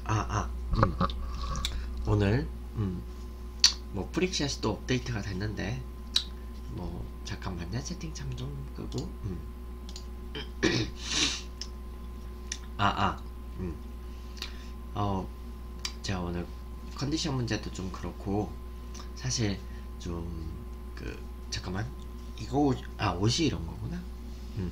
아, 아, 오늘, 뭐, 프릭샷이 또 업데이트가 됐는데, 뭐, 잠깐만요. 채팅창 좀 끄고, 아, 아, 음, 어, 제가 오늘 컨디션 문제도 좀 그렇고, 사실, 좀, 그, 잠깐만. 이거, 옷이 이런 거구나. 음,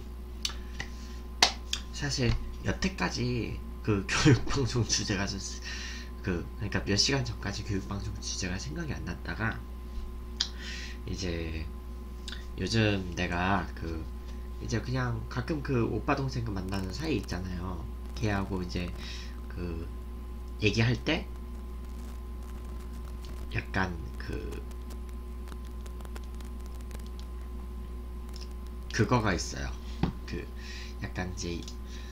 사실, 여태까지 그 교육방송 주제가 그러니까 몇 시간 전까지 교육방송 주제가 생각이 안 났다가, 이제 요즘 내가 이제 그냥 가끔 그 오빠 동생 만나는 사이 있잖아요. 걔하고 이제 그 얘기할 때 약간 그거가 있어요. 그 약간 이제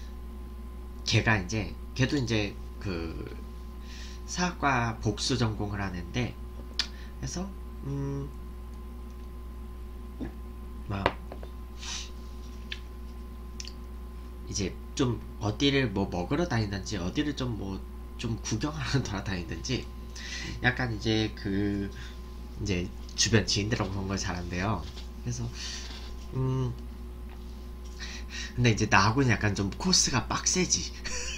걔도 이제 그 사학과 복수 전공을 하는데, 그래서 막 이제 좀 어디를 뭐 먹으러 다니든지 어디를 좀 구경하러 돌아다니든지 약간 이제 이제 주변 지인들하고 그런 걸 잘한대요. 그래서 음 근데 이제 나하고는 약간 좀 코스가 빡세지.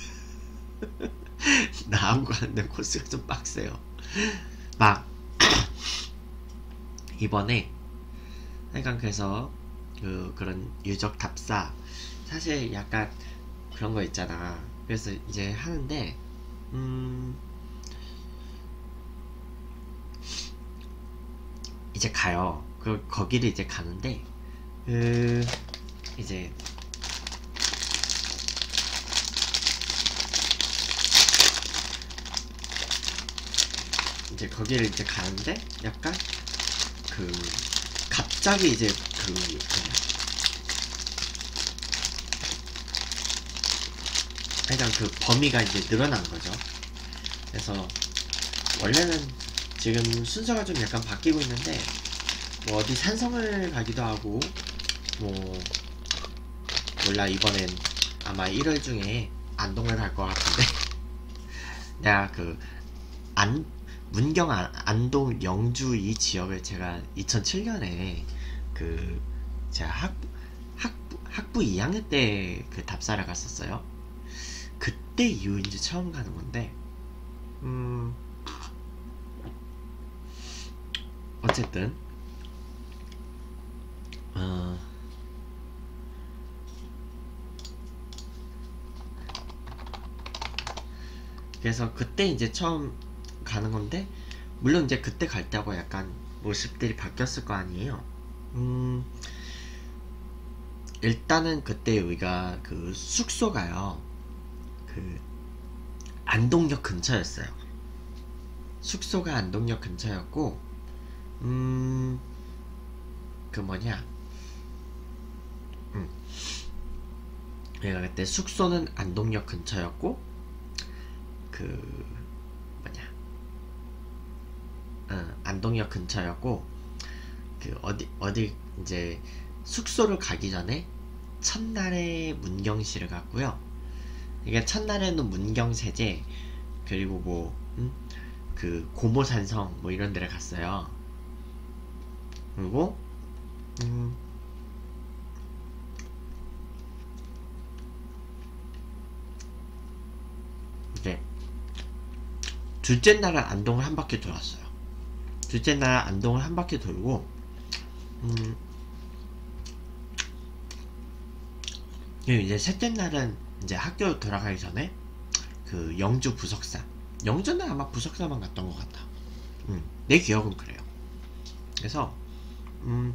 나하고 가는데 코스가 좀 빡세요. 막 이번에 약간 그래서 그런 유적 답사, 사실 약간 그런 거 있잖아. 그래서 이제 하는데 음 이제 가요. 거기를 이제 가는데 그 이제 거기를 이제 가는데 약간 그 갑자기 이제 그 범위가 이제 늘어난 거죠. 그래서 원래는 지금 순서가 좀 약간 바뀌고 있는데, 뭐 어디 산성을 가기도 하고, 뭐 몰라, 이번엔 아마 1월 중에 안동을 갈 것 같은데. 내가 안 문경 안동 영주 이 지역을 제가 2007년에 그 제가 학부 2학년 때 그 답사를 갔었어요. 그때 이후 이제 처음 가는 건데, 음 어쨌든 어 그래서 그때 이제 처음 가는 건데, 물론 이제 그때 갈 때하고 약간 모습들이 바뀌었을 거 아니에요. 음 일단은 그때 우리가 그 숙소가요, 그 안동역 근처였어요. 숙소가 안동역 근처였고, 음 뭐냐, 음 내가 그때 숙소는 안동역 근처였고, 그 뭐냐, 안동역 근처였고, 어디 이제 숙소를 가기 전에 첫날에 문경시를 갔고요. 이게 첫날에는 문경세제, 그리고 고모산성 뭐 이런 데를 갔어요. 그리고 음 이제 둘째 날은 안동을 한 바퀴 돌았어요. 둘째 날 안동을 한 바퀴 돌고, 음 그리고 이제 셋째 날은 이제 학교 돌아가기 전에 그 영주 부석사, 영주는 아마 부석사만 갔던 것 같다. 내 기억은 그래요. 그래서 음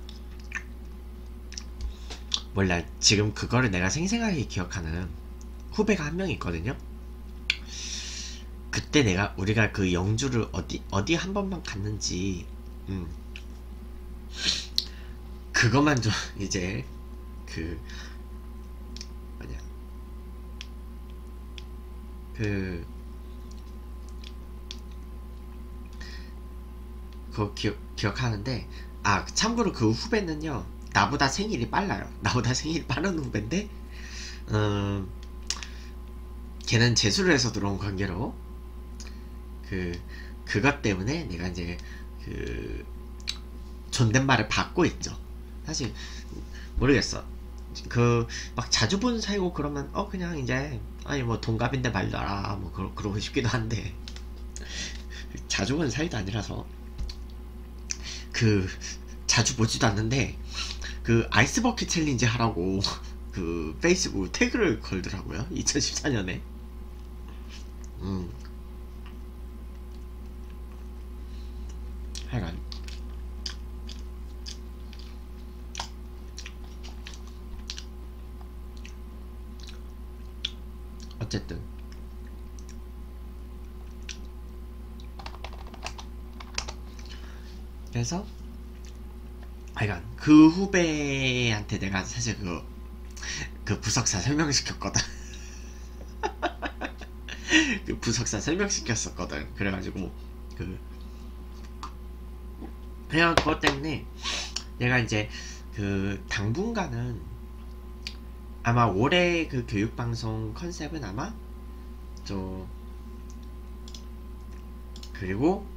몰라, 지금 그거를 내가 생생하게 기억하는 후배가 한 명 있거든요. 그때 우리가 그 영주를 어디 한 번만 갔는지, 그것만 좀 이제 그 뭐냐, 그 그거 기억하는데, 참고로 그 후배는요, 나보다 생일이 빨라요. 나보다 생일이 빠른 후배인데, 음 걔는 재수를 해서 들어온 관계로 그것 때문에 내가 이제 그 존댓말을 받고 있죠. 사실 모르겠어. 그 막 자주 본 사이고 그러면 그냥 이제 아니 뭐 동갑인데 말려라 뭐 그러고 싶기도 한데 자주 본 사이도 아니라서 그 자주 보지도 않는데 그 아이스버킷 챌린지 하라고 그 페이스북 태그를 걸더라고요. 2014년에. 하여간 어쨌든 그래서 하여간 그 후배한테 내가 사실 그 부석사 설명시켰거든. 그 부석사 설명시켰었거든. 그래가지고 그냥 그것 때문에 내가 이제 그 당분간은 아마 올해 그 교육방송 컨셉은 아마 그리고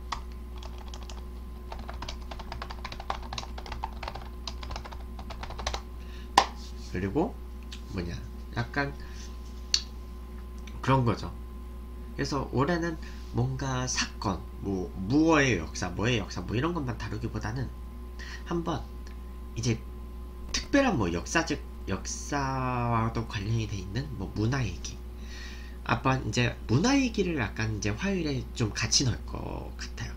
뭐냐 약간 그런 거죠. 그래서 올해는 뭔가 사건 뭐 뭐의 역사 뭐 이런 것만 다루기보다는 한번 이제 특별한 뭐 역사와도 관련이 돼 있는 뭐 문화 얘기 한번 이제 문화 얘기를 약간 이제 화요일에 좀 같이 넣을 것 같아요.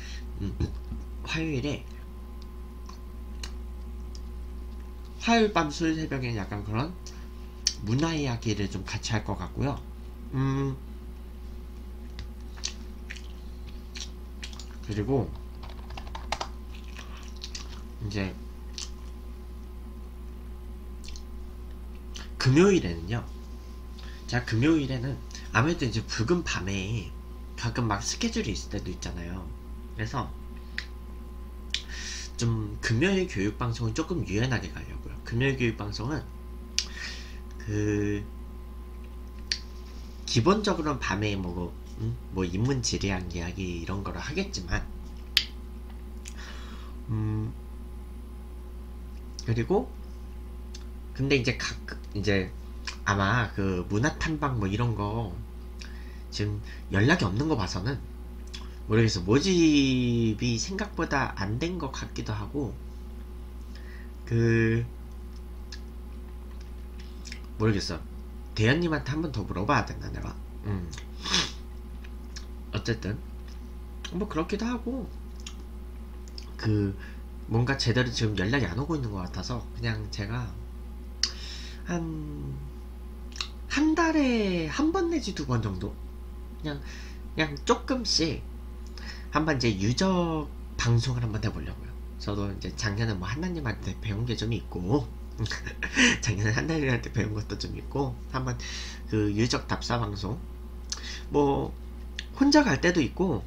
화요일 밤 술 새벽에 약간 그런 문화 이야기를 좀 같이 할 것 같고요. 그리고 이제 금요일에는요. 자, 금요일에는 아무래도 이제 붉은 밤에 가끔 막 스케줄이 있을 때도 있잖아요. 그래서 좀 금요일 교육방송은 조금 유연하게 가려고요. 금요일 교육방송은 기본적으로는 밤에 뭐 인문 지리학 이야기 이런 거를 하겠지만 그리고 근데 이제 이제 아마 그 문화탐방 뭐 이런 거 지금 연락이 없는 거 봐서는 모르겠어. 모집이 생각보다 안 된 것 같기도 하고 모르겠어. 대현님한테 한 번 더 물어봐야 되나 내가. 어쨌든 뭐 그렇기도 하고 뭔가 제대로 지금 연락이 안 오고 있는 것 같아서 그냥 제가 한 달에 한 번 내지 2번 정도 그냥 조금씩 한번 이제 유적 방송을 한번 해보려고요. 저도 이제 작년에 뭐 한나님한테 배운 게 좀 있고 작년에 한나님한테 배운 것도 좀 있고 한번 그 유적 답사 방송 뭐 혼자 갈 때도 있고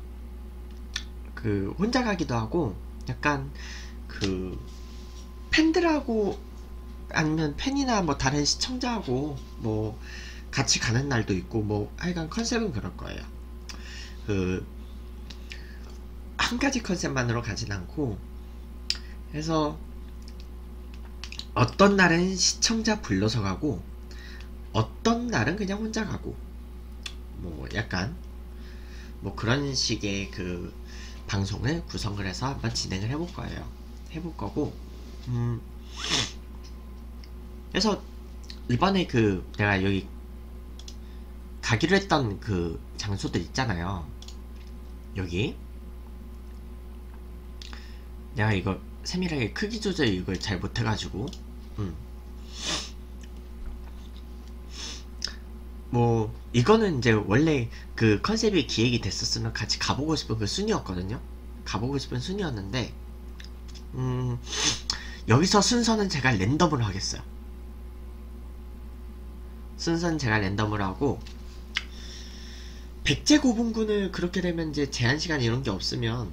혼자 가기도 하고 약간 팬들하고 아니면 팬이나 뭐 다른 시청자하고 뭐 같이 가는 날도 있고 뭐 하여간 컨셉은 그럴 거예요. 한 가지 컨셉만으로 가진 않고 그래서 어떤 날은 시청자 불러서 가고 어떤 날은 그냥 혼자 가고 뭐 약간 뭐 그런 식의 방송을 구성을 해서 한번 진행을 해볼 거고 그래서 이번에 내가 여기 가기로 했던 장소들 있잖아요. 여기 내가 이거 세밀하게 크기 조절 이걸 잘 못해가지고 뭐 이거는 이제 원래 컨셉이 기획이 됐었으면 같이 가보고 싶은 순위였거든요. 가보고 싶은 순위였는데 여기서 순서는 제가 랜덤으로 하겠어요. 순서는 제가 랜덤으로 하고 백제고분군을 그렇게 되면 이제 제한시간 이런게 없으면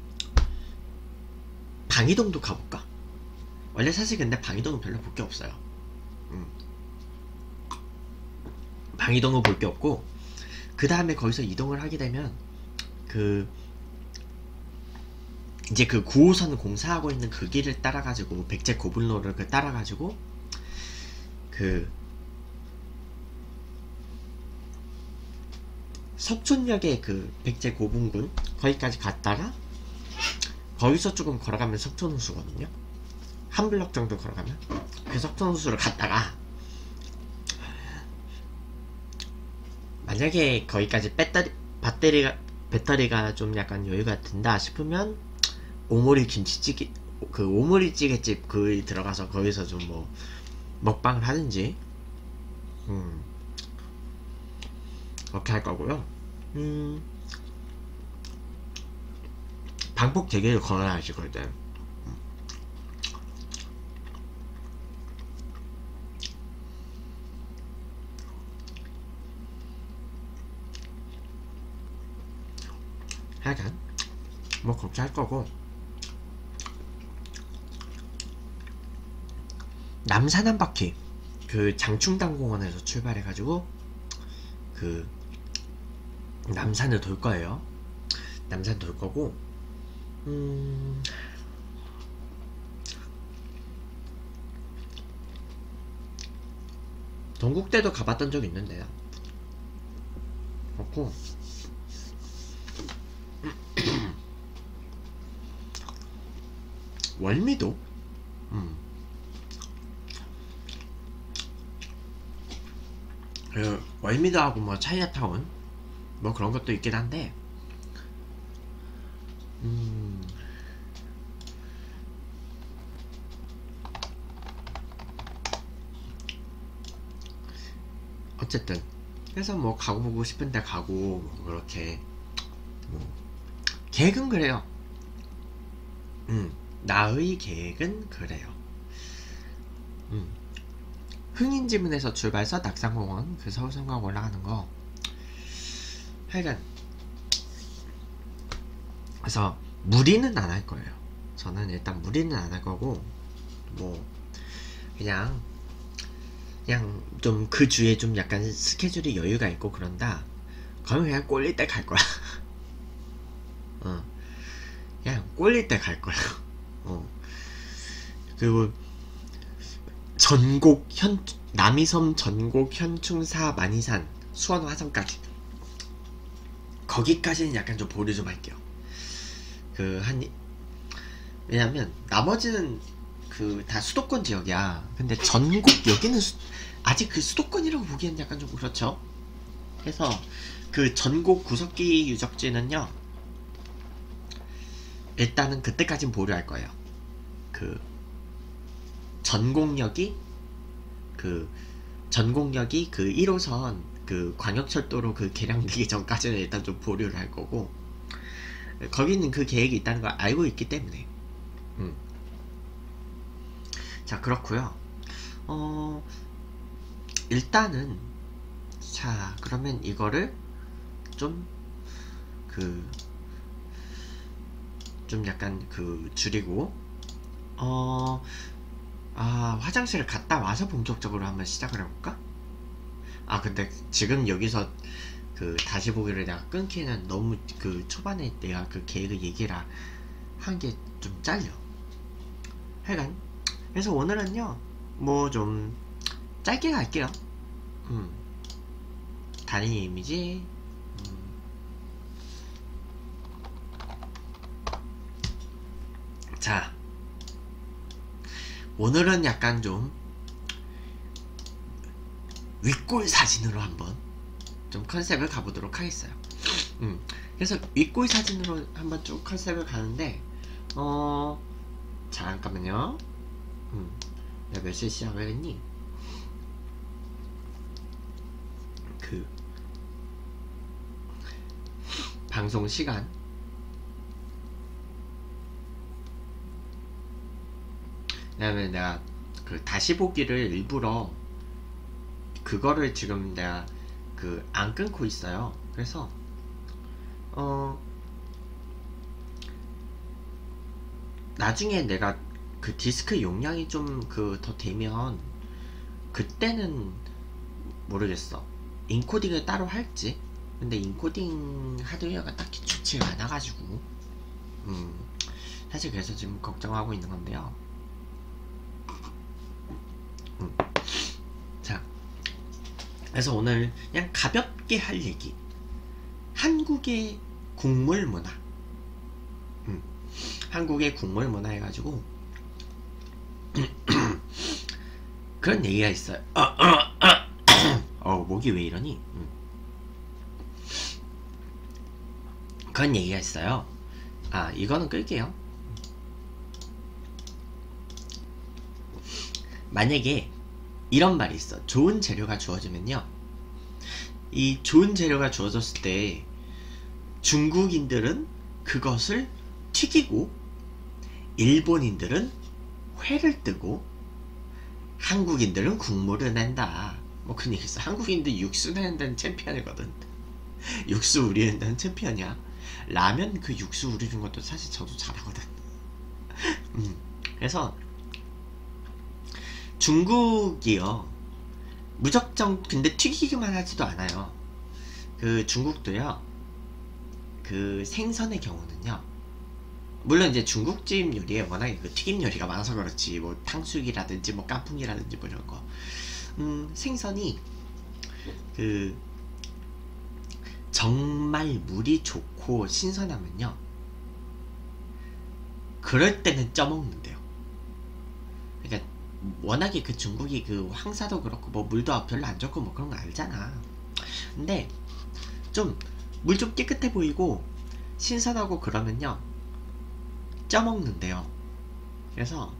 방이동도 가볼까? 원래 사실 근데 방이동은 별로 볼 게 없어요. 방이동은 볼 게 없고, 그 다음에 거기서 이동을 하게 되면 그 이제 그 9호선 공사하고 있는 그 길을 따라가지고 백제 고분로를 그 따라가지고 그 석촌역의 그 백제 고분군 거기까지 갔다가 거기서 조금 걸어가면 석촌호수거든요. 한 블럭 정도 걸어가면 그 석촌호수를 갔다가 만약에 거기까지 배터리가 좀 약간 여유가 든다 싶으면 오모리 김치찌개 그 오모리 찌개집 그 들어가서 거기서 좀 뭐 먹방을 하든지 그렇게 할 거고요. 방폭 대게를 걸어야지 그때. 하여간 뭐 그렇게 할 거고, 남산 한 바퀴 그 장충당공원에서 출발해가지고 그 남산을 돌 거예요. 남산 돌 거고, 동국대도 가봤던 적 있는데요. 그렇고 월미도 그 월미도하고 뭐 차이나타운 뭐 그런 것도 있긴 한데 어쨌든 그래서 뭐 가보고 싶은데 가고 뭐 그렇게 뭐 계획은 그래요. 나의 계획은 그래요. 흥인지문에서 출발해서 낙산공원 그 서울성곽 올라가는 거. 하여간 그래서 무리는 안 할 거예요. 저는 일단 무리는 안 할 거고, 뭐 그냥 좀 그 주에 좀 약간 스케줄이 여유가 있고 그런다 그러면 그냥 꼴릴 때 갈 거야. 그냥 꼴릴 때 갈 거야. 그리고 남이섬, 전곡, 현충사, 만이산, 수원, 화성까지 거기까지는 약간 좀 보류 좀 할게요. 왜냐면 나머지는 그 다 수도권 지역이야. 근데 전곡 여기는 아직 그 수도권이라고 보기엔 약간 좀 그렇죠. 그래서 그 전곡 구석기 유적지는요 일단은 그때까진 보류할 거예요. 그 전곡역이 그 1호선 그 광역철도로 그 개량되기 전까지는 일단 좀 보류를 할 거고, 거기는 그 계획이 있다는 걸 알고 있기 때문에. 자, 그렇고요. 일단은 자 그러면 이거를 좀 약간 줄이고 화장실을 갔다 와서 본격적으로 한번 시작을 해볼까? 근데 지금 여기서 다시 보기를 내가 끊기는 너무 초반에 내가 그 계획을 얘기를 한 게 좀 잘려. 하여간 그래서 오늘은요 뭐 좀 짧게 갈게요. 다리 이미지 자 오늘은 약간 좀 윗골 사진으로 한번 좀 컨셉을 가보도록 하겠어요. 그래서 윗골 사진으로 한번 쭉 컨셉을 가는데 잠깐만요. 내가 몇 시에 시작을 했니? 방송 시간 그다음에 내가 다시 보기를 일부러 그거를 지금 내가 안 끊고 있어요. 그래서 나중에 내가 디스크 용량이 좀 더 되면 그때는 모르겠어. 인코딩을 따로 할지. 근데 인코딩 하드웨어가 딱히 좋지가 않아가지고 사실 그래서 지금 걱정하고 있는 건데요. 자, 그래서 오늘 그냥 가볍게 할 얘기, 한국의 국물 문화. 한국의 국물 문화 해가지고 그런 얘기가 있어요. 목이 왜 이러니? 그런 얘기가 있어요. 이거는 끌게요. 만약에 이런 말이 있어. 좋은 재료가 주어지면요, 이 좋은 재료가 주어졌을 때 중국인들은 그것을 튀기고 일본인들은 회를 뜨고 한국인들은 국물을 낸다. 뭐 그런 얘기 있어. 한국인들 육수 내는 데는 챔피언이거든. 육수 우리는 데는 챔피언이야. 라면 그 육수 우리는 것도 사실 저도 잘하거든. 그래서 중국이요, 무작정 근데 튀기기만 하지도 않아요. 그 중국도요, 그 생선의 경우는요, 물론 이제 중국집 요리에 워낙에 그 튀김 요리가 많아서 그렇지, 뭐 탕수육이라든지 뭐 깐풍기라든지 뭐 이런 거, 생선이 그 정말 물이 좋고 신선하면요, 그럴 때는 쪄먹는데요. 그러니까 워낙에 그 중국이 그 황사도 그렇고 뭐 물도 별로 안 좋고 뭐 그런 거 알잖아. 근데 좀 물 좀 깨끗해 보이고 신선하고 그러면요, 쪄먹는데요. 그래서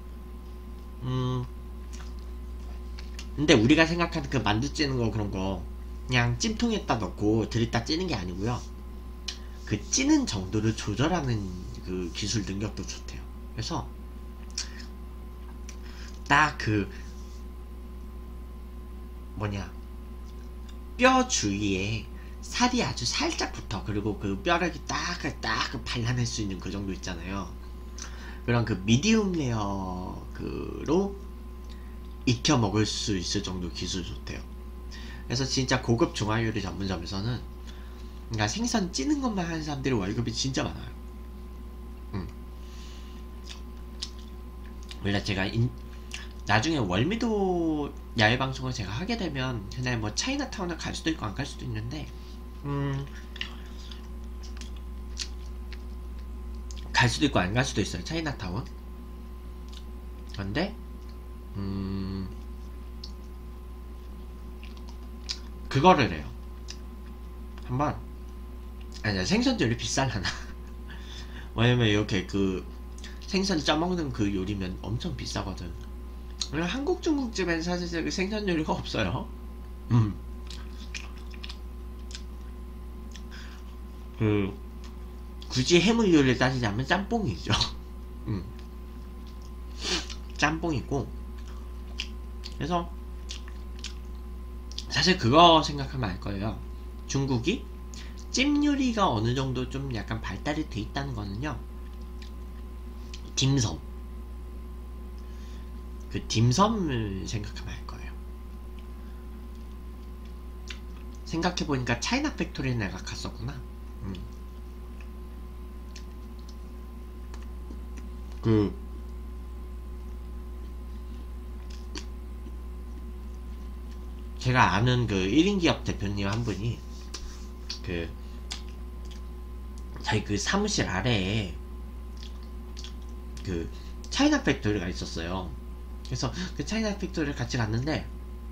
근데 우리가 생각하는 그 만두 찌는 거 그런 거 그냥 찜통에다 넣고 들이다 찌는 게 아니고요, 그 찌는 정도를 조절하는 그 기술 능력도 좋대요. 그래서 딱 그 뭐냐, 뼈 주위에 살이 아주 살짝 붙어. 그리고 그 뼈를 딱 발라낼 수 있는 그 정도 있잖아요. 그런 그 미디움 레어로 익혀 먹을 수 있을 정도 기술 좋대요. 그래서 진짜 고급 중화요리 전문점에서는, 그러니까 생선 찌는 것만 하는 사람들이 월급이 진짜 많아요. 원래 제가 나중에 월미도 야외 방송을 제가 하게 되면 그냥 뭐 차이나타운을 갈 수도 있고 안 갈 수도 있는데, 갈 수도 있고 안 갈 수도 있어요, 차이나타운. 그런데 그거를 해요. 한번, 아니, 생선도 요리 비쌀라나. 왜냐면 이렇게 그 생선 쪄먹는 그 요리면 엄청 비싸거든. 한국 중국집엔 사실 그 생선 요리가 없어요. 그 굳이 해물 요리를 따지자면 짬뽕이죠. 짬뽕이고, 그래서 사실 그거 생각하면 알 거예요. 중국이 찜 요리가 어느 정도 좀 약간 발달이 돼 있다는 거는요, 딤섬, 그 딤섬을 생각하면 알 거예요. 생각해보니까 차이나 팩토리에 내가 갔었구나. 그 제가 아는 그 1인 기업 대표님 한 분이 그 저희 그 사무실 아래에 그 차이나 팩토리가 있었어요. 그래서 그 차이나 팩토리를 같이 갔는데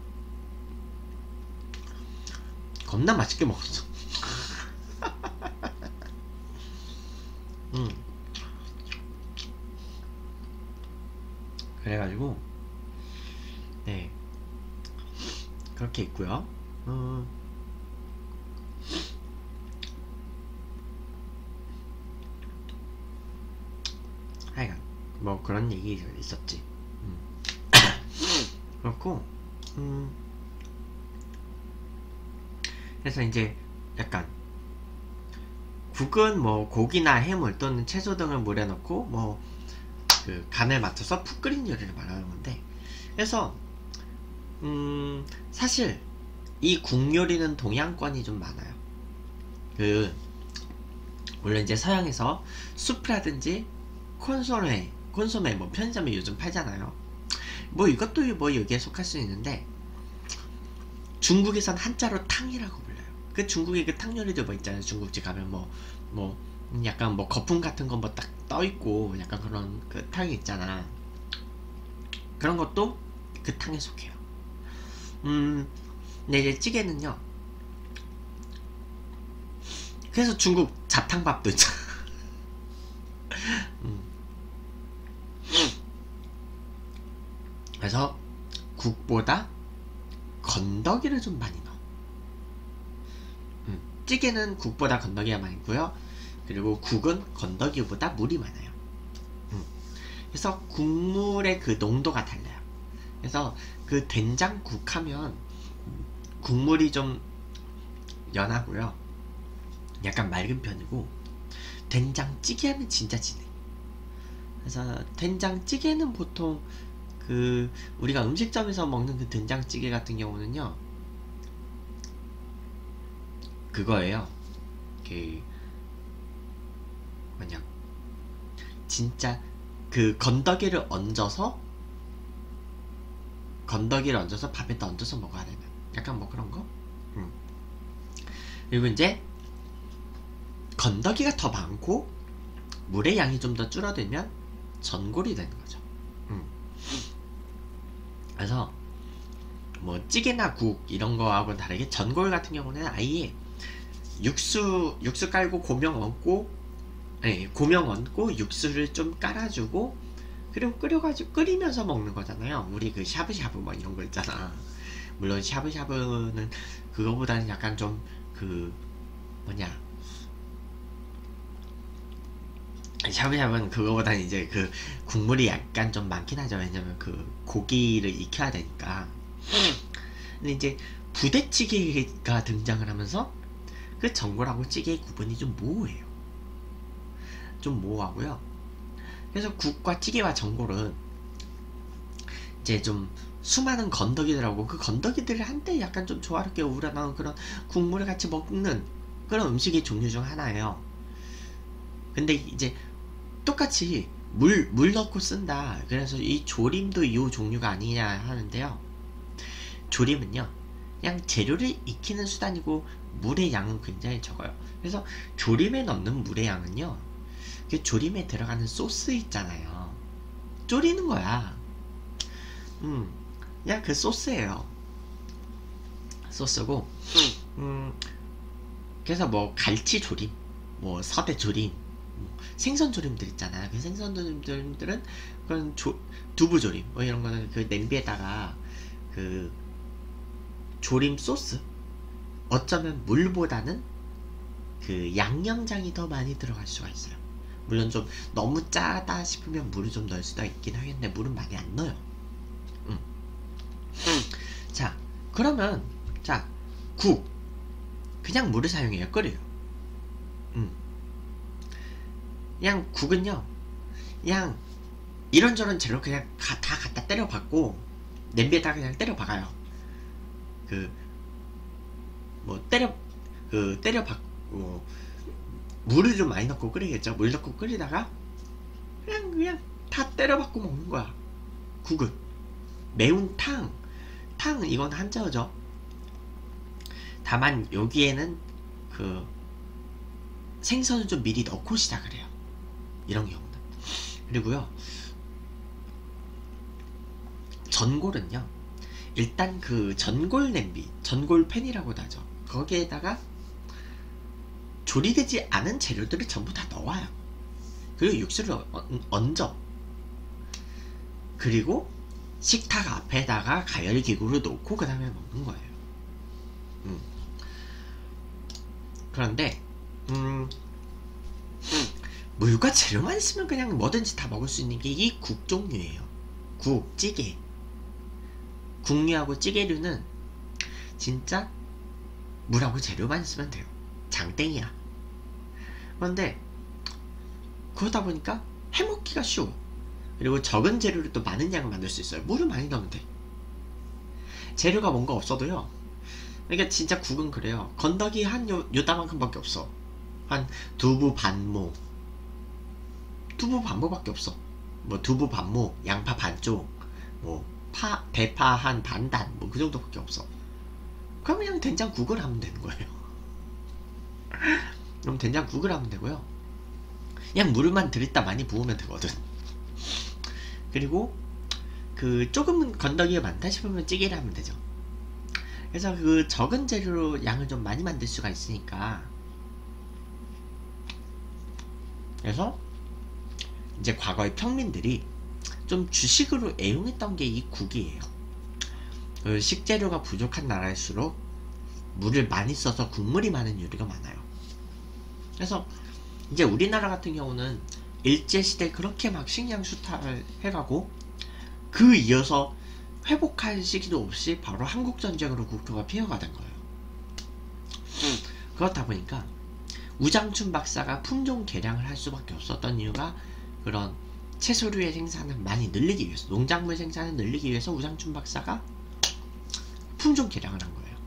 겁나 맛있게 먹었어. 그래가지고 네, 그렇게 있고요. 하여간 뭐 그런 얘기가 있었지. 그렇고 그래서 이제 약간 국은 뭐 고기나 해물 또는 채소 등을 물에 넣고 뭐 그 간을 맞춰서 푹 끓인 요리를 말하는 건데, 그래서 사실 이 국 요리는 동양권이 좀 많아요. 물론 이제 서양에서 수프라든지 콘소메 뭐 편의점에 요즘 팔잖아요. 뭐 이것도 뭐 여기에 속할 수 있는데, 중국에선 한자로 탕이라고 불러요. 그 중국의 그 탕 요리도 뭐 있잖아요. 중국집 가면 뭐 약간 뭐 거품 같은 거 뭐 딱 떠 있고 약간 그런 그 탕이 있잖아. 그런 것도 그 탕에 속해요. 근데 이제 찌개는요. 그래서 중국 잡탕밥도 있잖아. 그래서 국보다 건더기를 좀 많이 넣어. 찌개는 국보다 건더기가 많고요. 그리고 국은 건더기보다 물이 많아요. 그래서 국물의 그 농도가 달라요. 그래서 그 된장국 하면 국물이 좀 연하고요. 약간 맑은 편이고, 된장찌개 하면 진짜 진해. 그래서 된장찌개는 보통 그 우리가 음식점에서 먹는 그 된장찌개 같은 경우는요, 그거예요. 그 뭐냐, 진짜 그 건더기를 얹어서 밥에다 얹어서 먹어야 되는, 약간 뭐 그런 거. 그리고 이제 건더기가 더 많고 물의 양이 좀 더 줄어들면 전골이 되는 거죠. 그래서 뭐 찌개나 국 이런 거하고는 다르게 전골 같은 경우는 아예 육수 깔고 고명 얹고 육수를 좀 깔아주고, 그리고 끓여가지고 끓이면서 먹는 거잖아요. 우리 그 샤브샤브 뭐 이런 거 있잖아. 물론 샤브샤브는 그거보다는 약간 좀 그 뭐냐, 샤브샤브는 그거보다는 이제 그 국물이 약간 좀 많긴 하죠. 왜냐면 그 고기를 익혀야 되니까. 근데 이제 부대찌개가 등장을 하면서 그 전골하고 찌개의 구분이 좀 모호해요. 좀 모호하고요. 그래서 국과 찌개와 전골은 이제 좀 수많은 건더기들하고 그 건더기들을 한때 약간 좀 조화롭게 우러나온 그런 국물을 같이 먹는 그런 음식의 종류 중 하나예요. 근데 이제 똑같이 물 넣고 쓴다. 그래서 이 조림도 이 종류가 아니냐 하는데요. 조림은요, 그냥 재료를 익히는 수단이고 물의 양은 굉장히 적어요. 그래서 조림에 넣는 물의 양은요, 그 조림에 들어가는 소스 있잖아요. 졸이는 거야. 그냥 그 소스예요. 소스고, 그래서 뭐 갈치 조림, 뭐 서대 조림, 생선 조림들 있잖아요. 그 생선 조림들은 그런 두부 조림 뭐 이런 거는 그 냄비에다가 그 조림 소스, 어쩌면 물보다는 그 양념장이 더 많이 들어갈 수가 있어요. 물론 좀 너무 짜다 싶으면 물을 좀 넣을 수도 있긴 하겠는데 물은 많이 안 넣어요. 자, 그러면 국 그냥 물을 사용해요. 끓여요. 그냥 국은요, 그냥 이런저런 재료 그냥 다 갖다 때려 박고 냄비에다 그냥 때려 박아요. 때려 박고 물을 좀 많이 넣고 끓이겠죠. 물 넣고 끓이다가 그냥 다 때려 박고 먹는 거야. 국은 매운 탕 이건 한자어죠. 다만 여기에는 그 생선을 좀 미리 넣고 시작을 해요. 이런 경우는. 그리고요, 전골은요, 일단 그 전골 냄비, 전골 팬이라고도 하죠. 거기에다가 조리되지 않은 재료들을 전부 다 넣어요. 그리고 육수를 얹어. 그리고 식탁 앞에다가 가열기구를 놓고 그 다음에 먹는 거예요. 그런데 물과 재료만 있으면 그냥 뭐든지 다 먹을 수 있는 게 이 국 종류예요. 국, 찌개. 국류하고 찌개류는 진짜 물하고 재료만 있으면 돼요. 장땡이야. 그런데 그러다 보니까 해먹기가 쉬워. 그리고 적은 재료를 또 많은 양을 만들 수 있어요. 물을 많이 넣으면 돼. 재료가 뭔가 없어도요, 그러니까 진짜 국은 그래요. 건더기 한 요따만큼밖에 없어. 한 두부 반모, 두부 반모밖에 없어. 뭐 두부 반모, 양파 반쪽, 뭐 대파 한 반단, 뭐 그 정도밖에 없어. 그럼 그냥 된장국을 하면 되는 거예요. 그럼 된장국을 하면 되고요. 그냥 물만 들이다 많이 부으면 되거든. 그리고 그 조금 건더기가 많다 싶으면 찌개를 하면 되죠. 그래서 그 적은 재료로 양을 좀 많이 만들 수가 있으니까. 그래서 이제 과거의 평민들이 좀 주식으로 애용했던 게 이 국이에요. 그 식재료가 부족한 나라일수록 물을 많이 써서 국물이 많은 요리가 많아요. 그래서 이제 우리나라 같은 경우는 일제시대 그렇게 막 식량 수탈을 해가고 그 이어서 회복할 시기도 없이 바로 한국전쟁으로 국토가 폐허가 된 거예요. 그렇다 보니까 우장춘 박사가 품종 개량을 할 수밖에 없었던 이유가 그런 채소류의 생산을 많이 늘리기 위해서, 농작물 생산을 늘리기 위해서 우장춘 박사가 품종 개량을 한 거예요.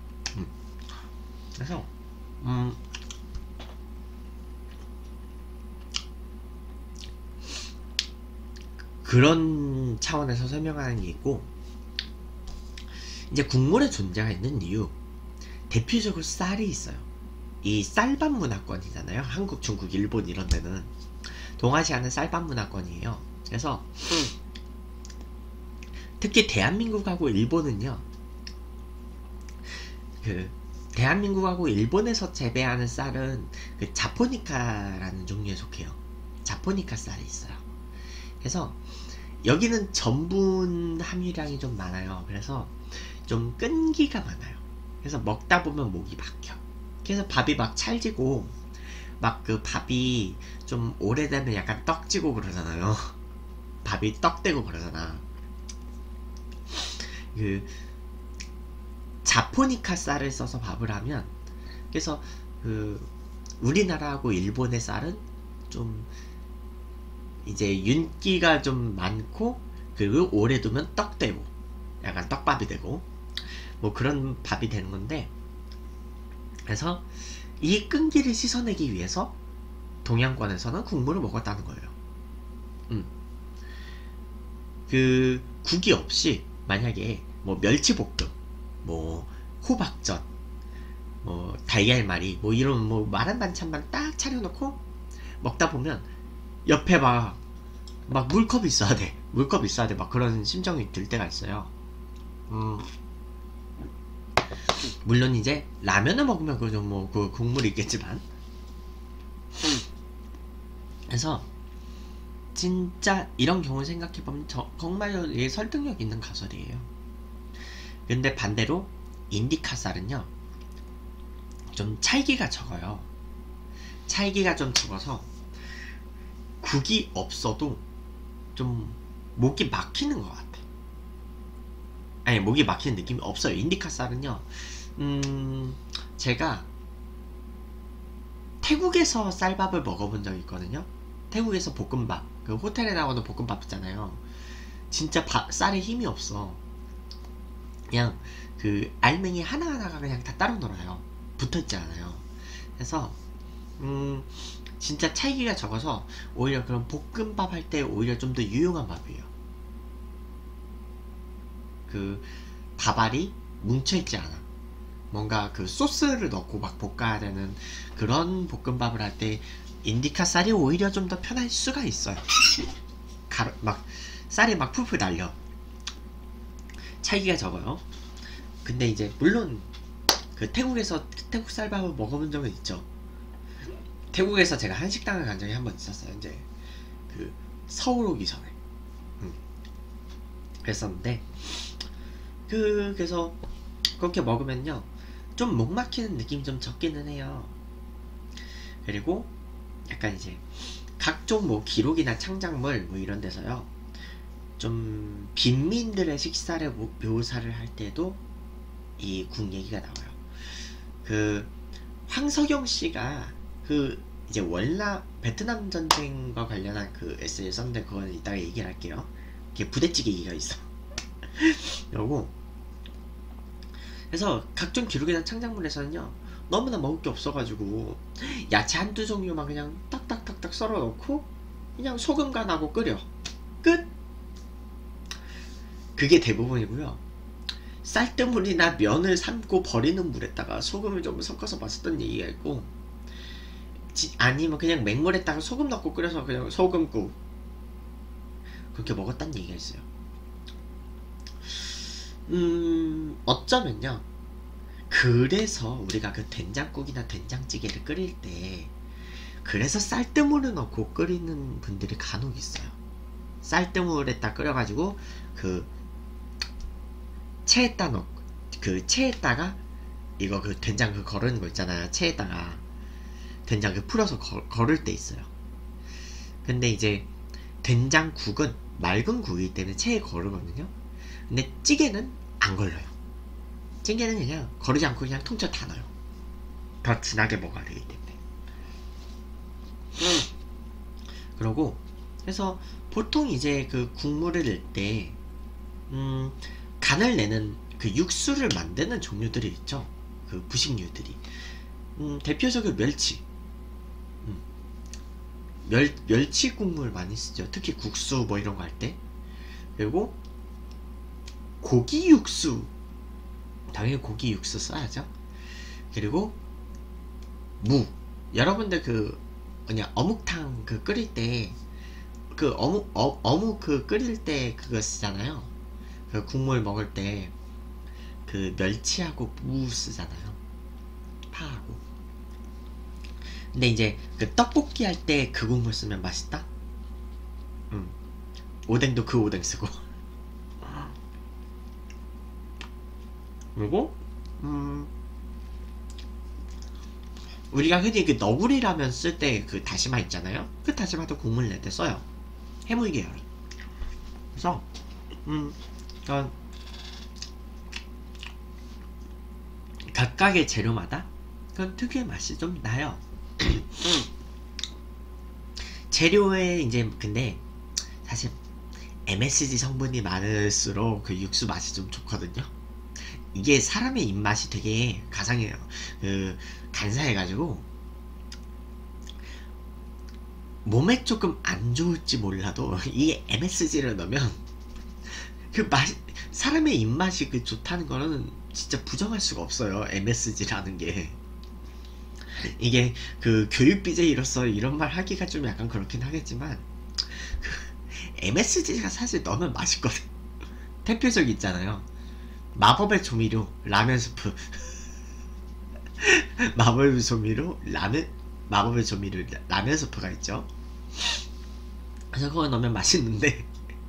그래서 그런 차원에서 설명하는 게 있고, 이제 국물의 존재가 있는 이유, 대표적으로 쌀이 있어요. 이 쌀밥 문화권이잖아요. 한국, 중국, 일본 이런 데는 동아시아는 쌀밥 문화권이에요. 그래서 특히 대한민국하고 일본은요, 그 대한민국하고 일본에서 재배하는 쌀은 그 자포니카라는 종류에 속해요. 자포니카 쌀이 있어요. 그래서 여기는 전분 함유량이 좀 많아요. 그래서 좀 끈기가 많아요. 그래서 먹다 보면 목이 막혀. 그래서 밥이 막 찰지고, 막 그 밥이 좀 오래되면 약간 떡지고 그러잖아요. 밥이 떡되고 그러잖아. 그 자포니카 쌀을 써서 밥을 하면, 그래서 그 우리나라하고 일본의 쌀은 좀 이제 윤기가 좀 많고, 그리고 오래 두면 떡되고 약간 떡밥이 되고 뭐 그런 밥이 되는 건데, 그래서 이 끈기를 씻어내기 위해서 동양권에서는 국물을 먹었다는 거예요. 그 국이 없이 만약에 뭐 멸치볶음, 뭐 호박전, 뭐 달걀말이, 뭐 이런 뭐 마른 반찬만 딱 차려놓고 먹다 보면 옆에 막 물컵이 있어야 돼. 물컵이 있어야 돼. 막 그런 심정이 들 때가 있어요. 물론 이제 라면을 먹으면 그죠, 뭐 그 국물이 있겠지만. 그래서 진짜 이런 경우 생각해보면 정말 설득력 있는 가설이에요. 근데 반대로 인디카 쌀은요, 좀 찰기가 적어요. 찰기가 좀 적어서 국이 없어도 좀 목이 막히는 것 같아. 아니, 목이 막히는 느낌이 없어요. 인디카 쌀은요, 제가 태국에서 쌀밥을 먹어본 적이 있거든요. 태국에서 볶음밥, 그 호텔에 나오는 볶음밥 있잖아요. 진짜 쌀에 힘이 없어. 그냥 그 알맹이 하나하나가 그냥 다 따로 놀아요. 붙어있지 않아요. 그래서 진짜 찰기가 적어서 오히려 그런 볶음밥 할 때 오히려 좀 더 유용한 밥이에요. 그 밥알이 뭉쳐있지 않아. 뭔가 그 소스를 넣고 막 볶아야 되는 그런 볶음밥을 할 때 인디카 쌀이 오히려 좀 더 편할 수가 있어요. 막 쌀이 막 풀풀 날려. 찰기가 적어요. 근데 이제 물론 그 태국에서 태국 쌀밥을 먹어본 적은 있죠. 태국에서 제가 한식당을 간 적이 한 번 있었어요. 이제 그 서울 오기 전에 그랬었는데, 그래서 그렇게 먹으면요 좀 목 막히는 느낌이 좀 적기는 해요. 그리고 약간 이제 각종 뭐 기록이나 창작물 뭐 이런 데서요, 좀 빈민들의 식사를 묘사를 할 때도 이 국 얘기가 나와요. 그 황석영 씨가 그 이제 베트남 전쟁과 관련한 그 에세이를 썼는데 그거는 이따가 얘기를 할게요. 이게 부대찌개 얘기가 있어. 그리고 그래서 각종 기록이나 창작물에서는요 너무나 먹을 게 없어가지고 야채 한두 종류만 그냥 딱딱딱딱 썰어 넣고 그냥 소금 간하고 끓여 끝. 그게 대부분이고요. 쌀뜨물이나 면을 삶고 버리는 물에다가 소금을 좀 섞어서 마셨던 얘기가 있고, 아니면 그냥 맹물에다가 소금 넣고 끓여서 그냥 소금국 그렇게 먹었다는 얘기가 있어요. 어쩌면요 그래서 우리가 그 된장국이나 된장찌개를 끓일 때 그래서 쌀뜨물을 넣고 끓이는 분들이 간혹 있어요. 쌀뜨물에다 끓여가지고 그 체에다 넣고 그 체에다가 이거 그 된장 그 거르는 거 있잖아요. 체에다가 된장 그 풀어서 거를 때 있어요. 근데 이제 된장국은 맑은 국이기 때문에 체에 거르거든요. 근데 찌개는 안 걸려요. 찌개는 그냥 거르지 않고 그냥 통째로 다 넣어요. 더 진하게 먹어야 되기 때문에. 그러고 그래서 보통 이제 그 국물을 낼 때 간을 내는 그 육수를 만드는 종류들이 있죠. 그 부식류들이. 대표적으로 멸치. 멸치 국물 많이 쓰죠. 특히 국수 뭐 이런 거 할 때. 그리고 고기 육수. 당연히 고기 육수 써야죠. 그리고 무. 여러분들 그 뭐냐 어묵탕 그 끓일 때 그 어묵 그 끓일 때 그거 쓰잖아요. 그 국물 먹을 때 그 멸치하고 무 쓰잖아요. 파하고. 근데 이제 그 떡볶이 할 때 그 국물 쓰면 맛있다? 오뎅도 그 오뎅 쓰고. 그리고 우리가 흔히 그 너구리 라면 쓸 때 그 다시마 있잖아요. 그 다시마도 국물 낼 때 써요. 해물 계열. 그래서 각각의 재료마다 그런 특유의 맛이 좀 나요. 재료에 이제 근데 사실 MSG 성분이 많을수록 그 육수 맛이 좀 좋거든요. 이게 사람의 입맛이 되게 가상해요. 그 간사해가지고 몸에 조금 안 좋을지 몰라도 이게 MSG를 넣으면 그 맛, 사람의 입맛이 그 좋다는 거는 진짜 부정할 수가 없어요. MSG라는 게. 이게 그 교육 BJ로서 이런 말 하기가 좀 약간 그렇긴 하겠지만 MSG가 사실 넣으면 맛있거든. 대표적 있잖아요. 마법의 조미료 라면 스프. 마법의 조미료 라면 스프가 있죠. 그래서 그거 넣으면 맛있는데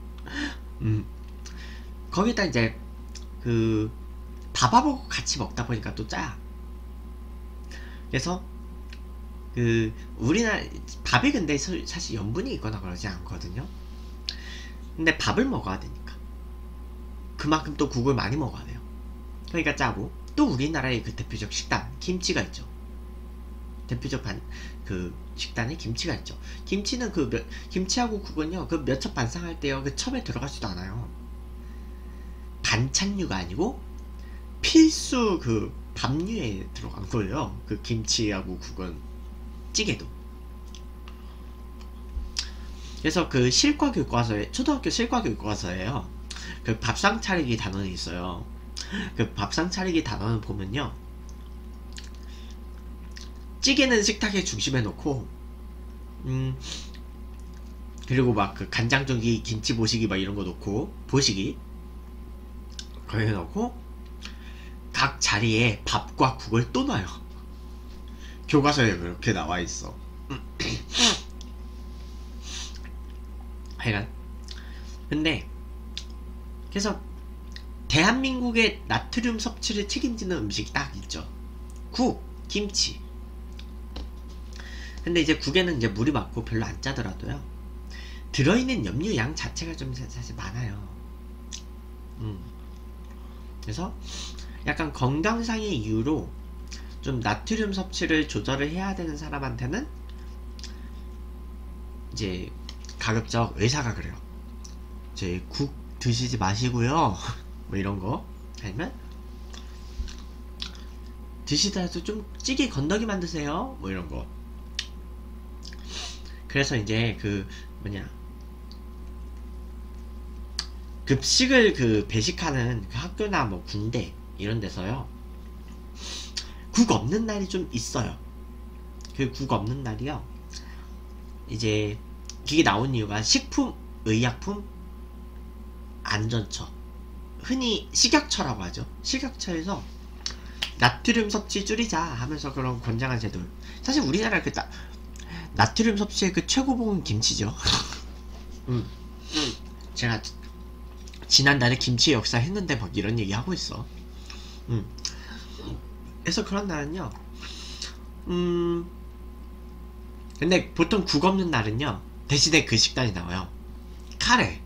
거기다 이제 그 밥하고 같이 먹다 보니까 또 짜. 그래서 그 우리나라 밥이 근데 사실 염분이 있거나 그러지 않거든요. 근데 밥을 먹어야 되니까 그만큼 또 국을 많이 먹어야 돼요. 그러니까 짜고. 또 우리나라의 그 대표적 식단 김치가 있죠. 대표적 그 식단에 김치가 있죠. 김치는 김치하고 국은요 그 몇 첩 반상할 때요 그 첩에 들어가지도 않아요. 반찬류가 아니고 필수 그 밥류에 들어간 거예요. 그 김치하고 국은. 찌개도. 그래서 그 실과 교과서에 초등학교 실과 교과서에요 그 밥상 차리기 단원이 있어요. 그 밥상 차리기 단원을 보면요 찌개는 식탁의 중심에 놓고 그리고 막 그 간장조기 김치 보시기 막 이런 거 놓고 보시기 거기에 넣고 각 자리에 밥과 국을 또 놔요. 교과서에 그렇게 나와 있어. 하여간 근데 그래서 대한민국의 나트륨 섭취를 책임지는 음식이 딱 있죠. 국, 김치. 근데 이제 국에는 이제 물이 많고 별로 안 짜더라도요 들어있는 염류 양 자체가 좀 사실 많아요. 그래서 약간 건강상의 이유로 좀 나트륨 섭취를 조절을 해야 되는 사람한테는 이제 가급적 의사가 그래요. 이제 국 드시지 마시고요 뭐 이런 거. 아니면 드시더라도 좀 찌개 건더기 만드세요 뭐 이런거. 그래서 이제 그 뭐냐 급식을 그 배식하는 그 학교나 뭐 군대 이런 데서요 국 없는 날이 좀 있어요. 그 국 없는 날이요 이제 이게 나온 이유가 식품 의약품 안전처, 흔히 식약처라고 하죠. 식약처에서 나트륨 섭취 줄이자 하면서 그런 권장한 제도. 사실 우리나라 그 나트륨 섭취의 그 최고봉은 김치죠. 제가 지난달에 김치 역사 했는데 막 이런 얘기 하고 있어. 그래서 그런 날은요. 근데 보통 국 없는 날은요. 대신에 그 식단이 나와요. 카레.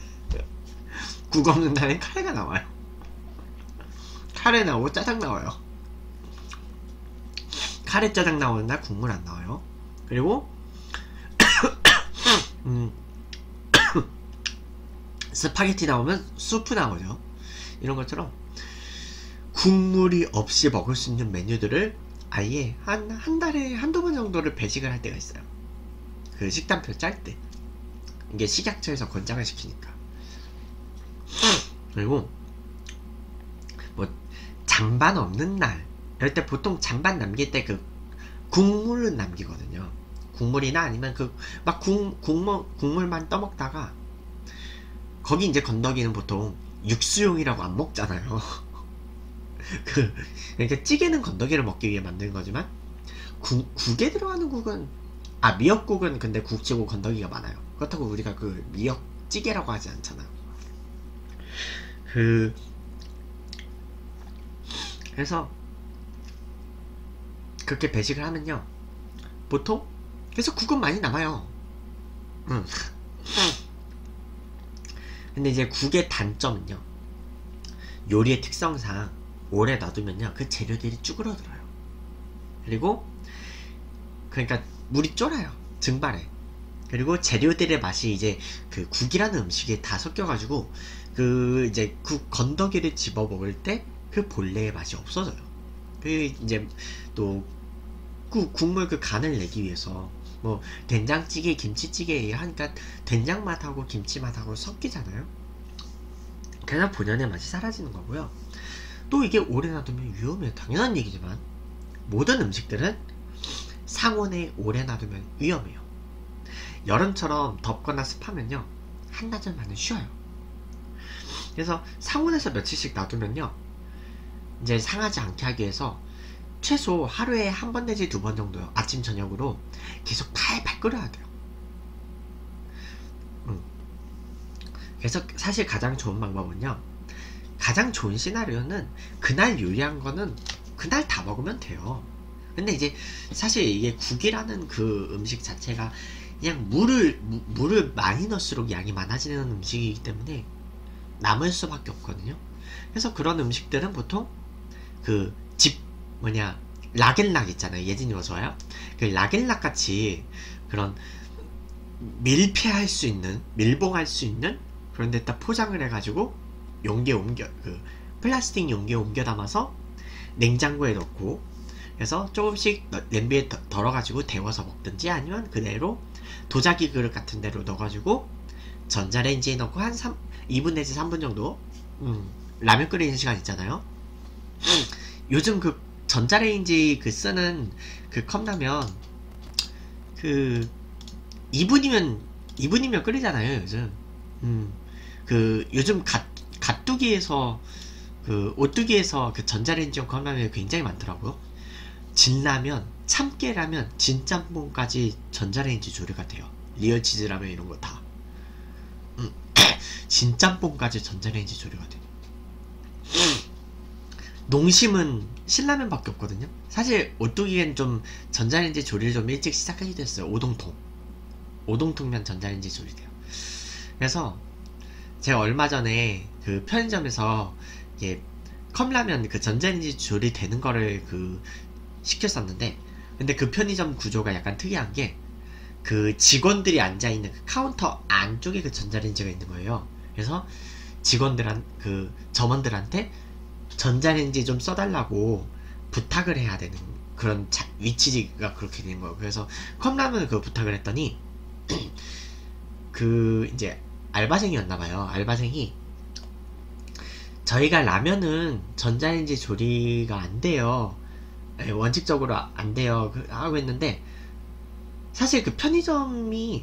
국 없는 날엔 카레가 나와요. 카레 나오고 짜장 나와요. 카레 짜장 나오는 날 국물 안 나와요. 그리고 스파게티 나오면 수프 나오죠. 이런 것처럼 국물이 없이 먹을 수 있는 메뉴들을 아예 한 달에 한두 번 정도를 배식을 할 때가 있어요. 그 식단표 짤 때. 이게 식약처에서 권장을 시키니까. 그리고 뭐 장반 없는 날 이럴 때 보통 장반 남길 때 그 국물은 남기거든요. 국물이나 아니면 그 막 국물만 떠먹다가 거기 이제 건더기는 보통 육수용이라고 안 먹잖아요. 그러니까 찌개는 건더기를 먹기 위해 만든 거지만 국에 들어가는 국은 미역국은 근데 국치고 건더기가 많아요. 그렇다고 우리가 그 미역찌개라고 하지 않잖아요. 그래서 그렇게 배식을 하면요 보통 그래서 국은 많이 남아요. 근데 이제 국의 단점은요 요리의 특성상 오래 놔두면요 그 재료들이 쭈그러들어요. 그리고 그러니까 물이 쫄아요. 증발해. 그리고 재료들의 맛이 이제 그 국이라는 음식에 다 섞여가지고 그 이제 국 건더기를 집어 먹을 때 그 본래의 맛이 없어져요. 그 이제 또 국물 그 간을 내기 위해서 뭐 된장찌개, 김치찌개 하니까 된장 맛하고 김치 맛하고 섞이잖아요. 그래서 본연의 맛이 사라지는 거고요. 또 이게 오래 놔두면 위험해요. 당연한 얘기지만 모든 음식들은 상온에 오래 놔두면 위험해요. 여름처럼 덥거나 습하면요 한나절 만에 쉬어요. 그래서 상온에서 며칠씩 놔두면요 이제 상하지 않게 하기 위해서 최소 하루에 한 번 내지 두 번 정도요. 아침 저녁으로 계속 팔팔 끓여야 돼요. 그래서 사실 가장 좋은 방법은요 가장 좋은 시나리오는 그날 요리한 거는 그날 다 먹으면 돼요. 근데 이제 사실 이게 국이라는 그 음식 자체가 그냥 물을 많이 넣을수록 양이 많아지는 음식이기 때문에 남을 수밖에 없거든요. 그래서 그런 음식들은 보통 그 락앤락 있잖아요. 예진이가 좋아요. 그 락앤락 같이 그런 밀폐할 수 있는, 밀봉할 수 있는 그런 데다 포장을 해가지고 용기에 플라스틱 용기에 옮겨 담아서 냉장고에 넣고 그래서 조금씩 냄비에 덜어가지고 데워서 먹든지 아니면 그대로 도자기 그릇 같은 데로 넣어가지고 전자레인지에 넣고 한 2분 내지 3분 정도 라면 끓이는 시간 있잖아요. 요즘 그 전자레인지 그 쓰는 그 컵라면 그 2분이면 끓이잖아요 요즘. 그 요즘 갓두기에서 그 오뚜기에서 그 전자레인지용 컵라면이 굉장히 많더라고요. 진라면, 참깨라면, 진짬뽕까지 전자레인지 조리가 돼요. 리얼 치즈라면 이런 거 다. 진짬뽕까지 전자레인지 조리가 돼요. 농심은 신라면밖에 없거든요. 사실 오뚜기엔 좀 전자레인지 조리를 좀 일찍 시작하기도 했어요. 오동통면 전자레인지 조리돼요. 그래서 제가 얼마 전에 그 편의점에서 이게 컵라면 그 전자레인지 조리되는 거를 그 시켰었는데, 근데 그 편의점 구조가 약간 특이한 게 그 직원들이 앉아있는 그 카운터 안쪽에 그 전자레인지가 있는 거예요. 그래서 그 점원들한테 전자레인지 좀 써달라고 부탁을 해야 되는 그런 위치가 그렇게 된 거예요. 그래서 컵라면을 그 부탁을 했더니 그 이제 알바생이었나봐요. 알바생이 저희가 라면은 전자레인지 조리가 안 돼요. 원칙적으로 안 돼요. 하고 했는데 사실 그 편의점이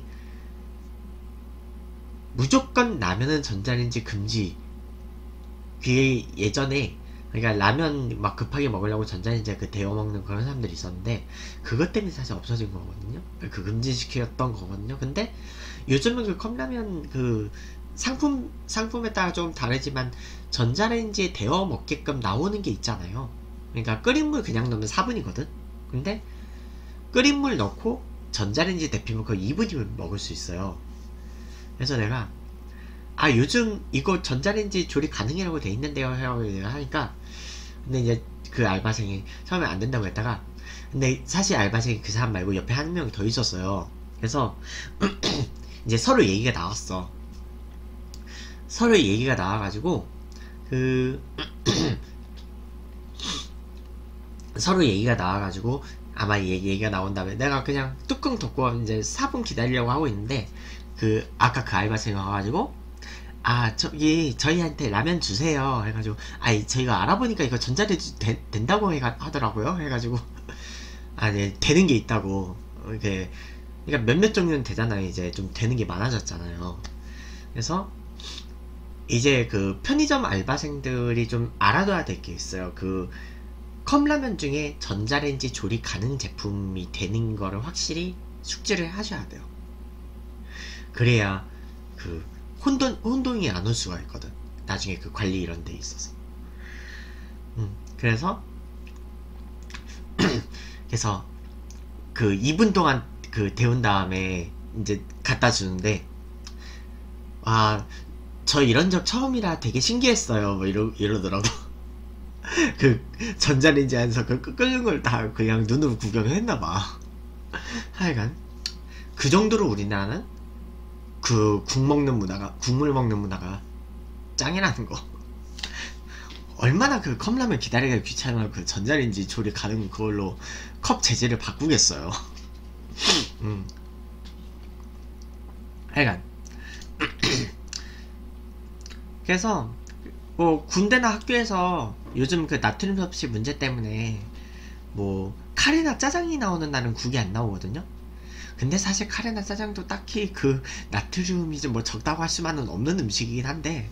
무조건 라면은 전자레인지 금지. 그게 예전에 그러니까 라면 막 급하게 먹으려고 전자레인지에 그 데워 먹는 그런 사람들이 있었는데 그것 때문에 사실 없어진 거거든요. 그 금지시켰던 거거든요. 근데 요즘은 그 컵라면 그 상품에 따라 좀 다르지만 전자레인지에 데워 먹게끔 나오는 게 있잖아요. 그러니까 끓인 물 그냥 넣으면 4분이거든. 근데 끓인 물 넣고 전자레인지 데피면 그 2분이면 먹을 수 있어요. 그래서 내가 요즘 이거 전자레인지 조리 가능이라고 돼 있는데요 하니까 근데 이제 그 알바생이 처음에 안 된다고 했다가 근데 사실 알바생이 그 사람 말고 옆에 한 명 더 있었어요. 그래서 이제 서로 얘기가 나왔어. 서로 얘기가 나와가지고 그 서로 얘기가 나와가지고 아마 얘기가 나온 다음에 내가 그냥 뚜껑 덮고 이제 4분 기다리려고 하고 있는데 그 아까 그 알바생이 와가지고 저기 저희한테 라면 주세요 해가지고 저희가 알아보니까 이거 전자레인지 된다고 하더라고요 해가지고 네 되는 게 있다고 이렇게 그러니까 몇몇 종류는 되잖아요. 이제 좀 되는 게 많아졌잖아요. 그래서 이제 그 편의점 알바생들이 좀 알아둬야 될 게 있어요. 그 컵라면 중에 전자레인지 조리 가능 제품이 되는 거를 확실히 숙지를 하셔야 돼요. 그래야 그 혼동이 안 올 수가 있거든. 나중에 그 관리 이런 데 있어서. 그래서 그 2분 동안 그 데운 다음에 이제 갖다 주는데 저 이런 적 처음이라 되게 신기했어요. 뭐 이러더라고. 그 전자레인지 안에서 그 끓는 걸 다 그냥 눈으로 구경을 했나봐. 하여간 그 정도로 우리나라는 그 국물 먹는 문화가 짱이라는 거. 얼마나 그 컵라면 기다리기가 귀찮아 그 전자레인지 조리 가능 그걸로 컵 재질을 바꾸겠어요. 하여간 그래서 뭐 군대나 학교에서 요즘 그 나트륨 섭취 문제 때문에 뭐 카레나 짜장이 나오는 날은 국이 안 나오거든요. 근데 사실 카레나 짜장도 딱히 그 나트륨이 좀 뭐 적다고 할 수만은 없는 음식이긴 한데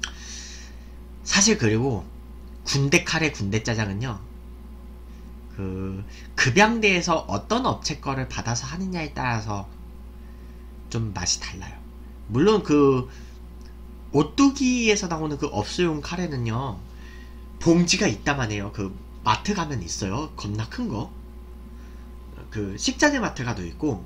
사실 그리고 군대 카레 군대 짜장은요 그 급양대에서 어떤 업체 거를 받아서 하느냐에 따라서 좀 맛이 달라요. 물론 그 오뚜기에서 나오는 그 업소용 카레는요 봉지가 있다만 해요. 그 마트 가면 있어요. 겁나 큰 거. 그 식자재 마트 가도 있고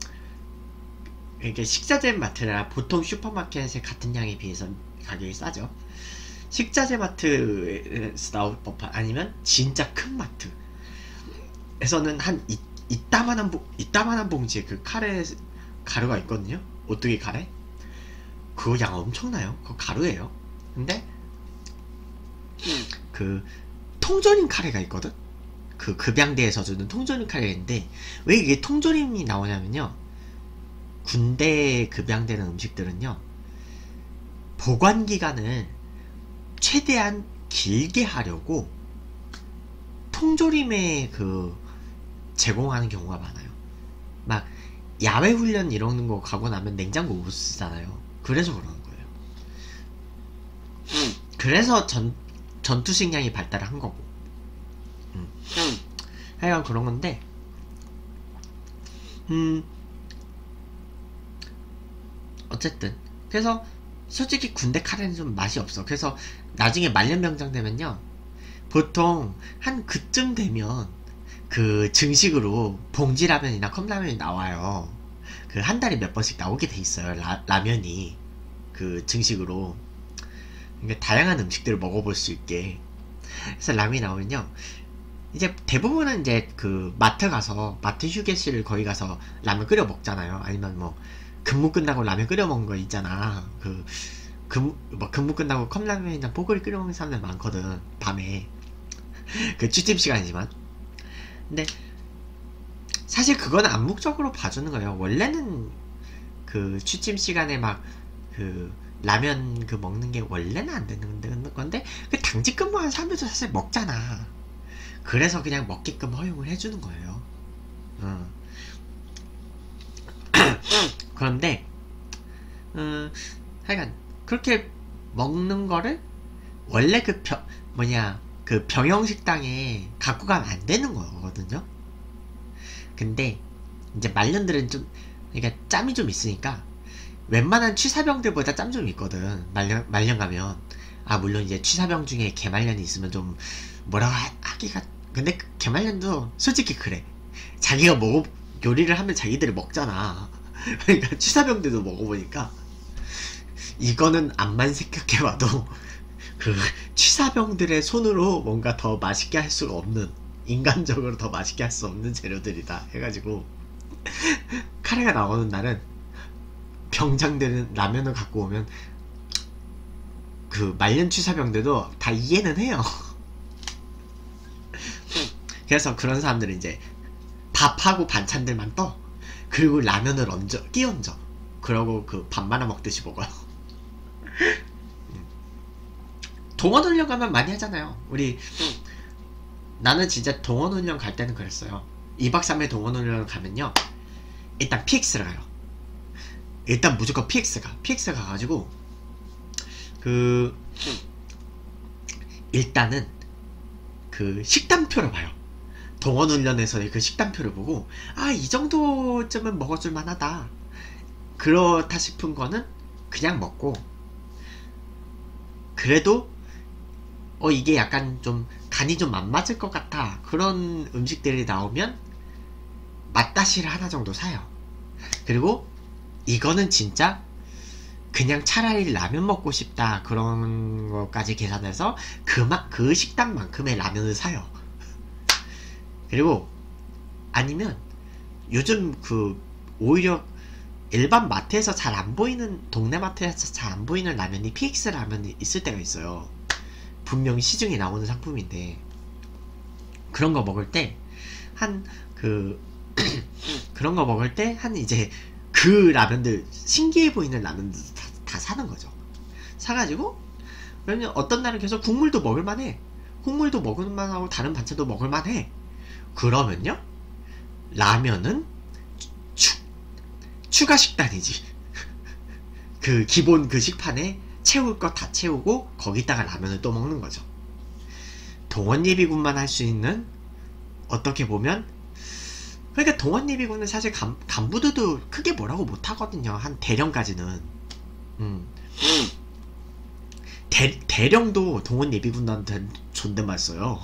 이게 식자재 마트라 보통 슈퍼마켓의 같은 양에 비해서 가격이 싸죠. 식자재 마트에서 나올 법한 아니면 진짜 큰 마트에서는 한 이따만한 봉지에 그 카레 가루가 있거든요. 오뚜기 카레. 그거 양 엄청나요. 그거 가루예요. 근데 그 통조림 카레가 있거든. 그 급양대에서 주는 통조림 카레인데 왜 이게 통조림이 나오냐면요. 군대 급양되는 음식들은요 보관 기간을 최대한 길게 하려고 통조림에 그 제공하는 경우가 많아요. 막 야외 훈련 이런 거 가고 나면 냉장고 못 쓰잖아요. 그래서 그러는 거예요. 그래서 전투 식량이 발달을 한 거고. 하여간 그런 건데 어쨌든 그래서 솔직히 군대 카레는 좀 맛이 없어. 그래서 나중에 말년병장 되면요 보통 한 그쯤 되면 그 증식으로 봉지라면이나 컵라면이 나와요. 그 한 달에 몇 번씩 나오게 돼 있어요. 라면이 그 증식으로. 그러니까 다양한 음식들을 먹어볼 수 있게. 그래서 라면이 나오면요 이제 대부분은 이제 그 마트 휴게실 거기 가서 라면 끓여 먹잖아요. 아니면 뭐 근무 끝나고 라면 끓여 먹는 거 있잖아. 근무 끝나고 컵라면이나 뽀글이 끓여 먹는 사람들 많거든 밤에. 그 취침 시간이지만. 근데 사실 그건 암묵적으로 봐주는 거예요. 원래는 그 취침 시간에 막 그 라면 그 먹는 게 원래는 안 되는 건데 그 당직 근무하는 사람들도 사실 먹잖아. 그래서 그냥 먹게끔 허용을 해주는 거예요. 그런데 하여간 그렇게 먹는 거를 원래 그 그 병영식당에 갖고 가면 안 되는 거거든요. 근데 이제 말년들은 좀 그러니까 짬이 좀 있으니까 웬만한 취사병들보다 짬 좀 있거든. 말년 가면. 아 물론 이제 취사병 중에 개말년이 있으면 좀 뭐라고 하기가, 근데 그 개말년도 솔직히 그래. 자기가 요리를 하면 자기들이 먹잖아. 그러니까 취사병들도 먹어보니까 이거는 암만 생각해봐도 그 취사병들의 손으로 뭔가 더 맛있게 할 수가 없는, 인간적으로 더 맛있게 할 수 없는 재료들이다 해가지고 카레가 나오는 날은 병장들은 라면을 갖고 오면 그 말년 취사병들도 다 이해는 해요. 그래서 그런 사람들은 이제 밥하고 반찬들만 떠. 그리고 라면을 끼얹어. 그러고 그 밥 말아 먹듯이 먹어요. 동원훈련 가면 많이 하잖아요. 나는 진짜 동원훈련 갈 때는 그랬어요. 2박 3일 동원훈련 가면요, 일단 PX를 가요. 일단 무조건 PX 가가지고 일단은 그 식단표를 봐요. 동원훈련에서의 그 식단표를 보고 아 이 정도쯤은 먹어줄 만하다, 그렇다 싶은 거는 그냥 먹고, 그래도 이게 약간 좀 간이 좀 안 맞을 것 같아, 그런 음식들이 나오면 맛다시를 하나 정도 사요. 그리고 이거는 진짜 그냥 차라리 라면 먹고 싶다, 그런 것까지 계산해서 그 식당만큼의 라면을 사요. 그리고 아니면 요즘 오히려 일반 마트에서 잘 안 보이는, 동네 마트에서 잘 안 보이는 라면이 PX 라면이 있을 때가 있어요. 분명히 시중에 나오는 상품인데, 그런 거 먹을 때 그런 거 먹을 때 이제 그 라면들, 신기해 보이는 라면들 다 사는 거죠. 사가지고 그러면 어떤 날은 계속 국물도 먹을만해. 국물도 먹을만하고 다른 반찬도 먹을만해. 그러면요, 라면은 추가 식단이지. 그 기본 그 식판에 채울 거 다 채우고 거기다가 라면을 또 먹는 거죠. 동원예비군만 할 수 있는, 어떻게 보면, 그러니까 동원예비군은 사실 간부들도 크게 뭐라고 못하거든요. 한 대령까지는. 대령도 동원예비군한테 존댓말 써요.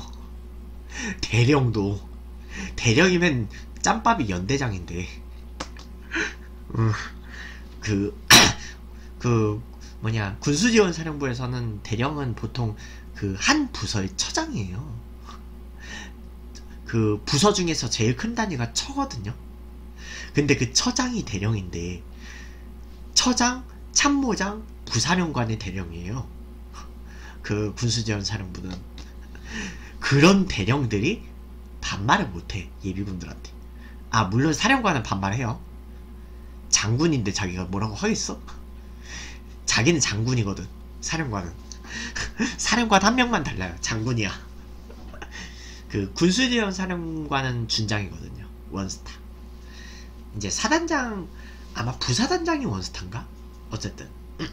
대령이면 짬밥이 연대장인데. 군수지원사령부에서는 대령은 보통 그 한 부서의 처장이에요. 그 부서 중에서 제일 큰 단위가 처거든요. 근데 그 처장이 대령인데, 처장, 참모장, 부사령관의 대령이에요. 그 군수지원사령부는. 그런 대령들이 반말을 못해, 예비군들한테. 아 물론 사령관은 반말해요. 장군인데 자기가 뭐라고 하겠어? 자기는 장군이거든. 사령관은 사령관 한 명만 달라요. 장군이야. 그 군수지원 사령관은 준장이거든요. 원스타. 이제 사단장, 아마 부사단장이 원스타인가? 어쨌든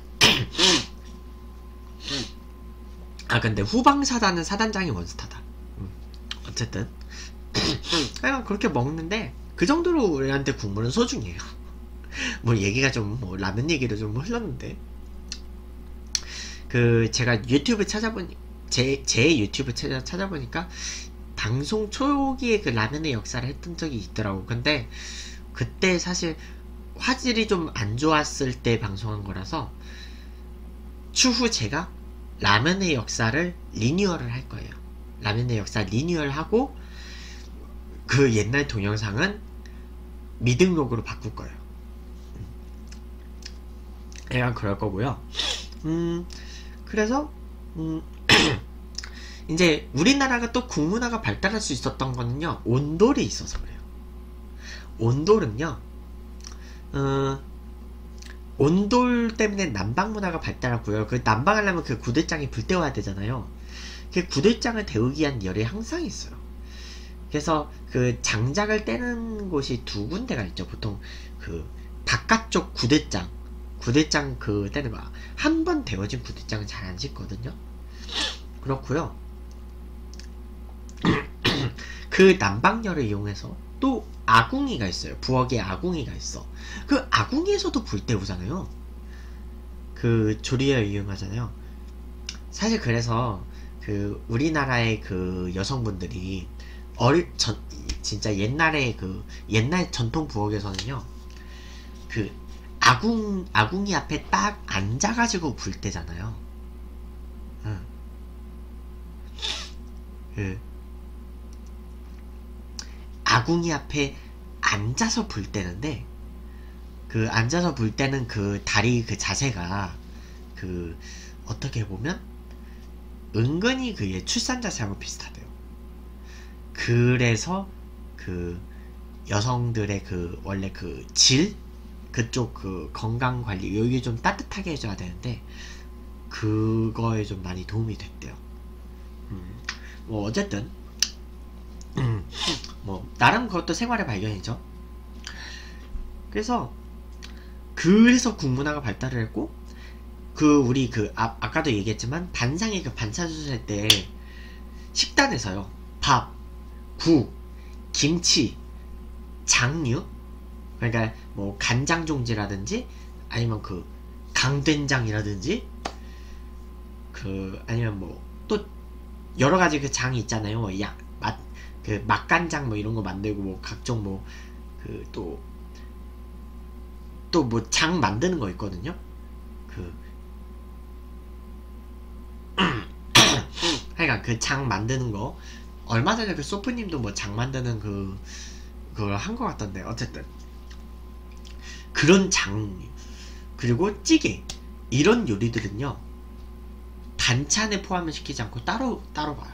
근데 후방사단은 사단장이 원스타다. 어쨌든 그냥 그렇게 먹는데 그 정도로 우리한테 국물은 소중해요. 뭐 얘기가 좀 라면 얘기를 좀 흘렀는데, 제가 유튜브 제 유튜브 찾아보니까 방송 초기에 그 라면의 역사를 했던 적이 있더라고. 근데 그때 사실 화질이 좀 안 좋았을 때 방송한 거라서 추후 제가 라면의 역사를 리뉴얼을 할 거예요. 라면의 역사 리뉴얼하고 그 옛날 동영상은 미등록으로 바꿀 거예요. 약간 그럴 거고요. 그래서 이제 우리나라가 또 국문화가 발달할 수 있었던 거는요, 온돌이 있어서 그래요. 온돌은요, 온돌 때문에 난방 문화가 발달하고요. 그 난방하려면 그 구들장이 불때워야 되잖아요. 그 구들장을 데우기 위한 열이 항상 있어요. 그래서 그 장작을 떼는 곳이 두 군데가 있죠. 보통 그 바깥쪽 구들장 그 떼는 거, 한 번 데워진 구들장은 잘 안 식거든요. 그렇고요. 그 난방열을 이용해서 또 아궁이가 있어요. 부엌에 아궁이가 있어. 그 아궁이에서도 불 때우잖아요. 그 조리에 이용하잖아요. 사실 그래서 그 우리나라의 그 여성분들이 진짜 옛날에 그 옛날 전통 부엌에서는요, 그 아궁이 앞에 딱 앉아가지고 불 때잖아요. 응. 그 아궁이 앞에 앉아서 불 때는데, 그 앉아서 불 때는 그 다리 그 자세가 그 어떻게 보면 은근히 그게 출산 자세하고 비슷하대요. 그래서 그 여성들의 그 원래 그 그쪽 그 건강 관리, 여기 좀 따뜻하게 해줘야 되는데 그거에 좀 많이 도움이 됐대요. 뭐 어쨌든 뭐 나름 그것도 생활의 발견이죠. 그래서 국문화가 발달을 했고, 그 우리 그 아까도 얘기했지만 반상의 그 반찬 수술할 때 식단에서요, 밥, 국, 김치, 장류, 그러니까 뭐 간장 종지라든지 아니면 그 강된장이라든지 그 아니면 뭐 또 여러 가지 그 장이 있잖아요. 그 맛간장 뭐 이런 거 만들고 뭐 각종 뭐 그 또 뭐 장 만드는 거 있거든요. 그 하여간 그 장 만드는 거, 얼마 전에 그 소프님도 뭐 장 만드는 그걸 한 거 같던데, 어쨌든 그런 장, 그리고 찌개, 이런 요리들은요 반찬에 포함을 시키지 않고 따로 봐요.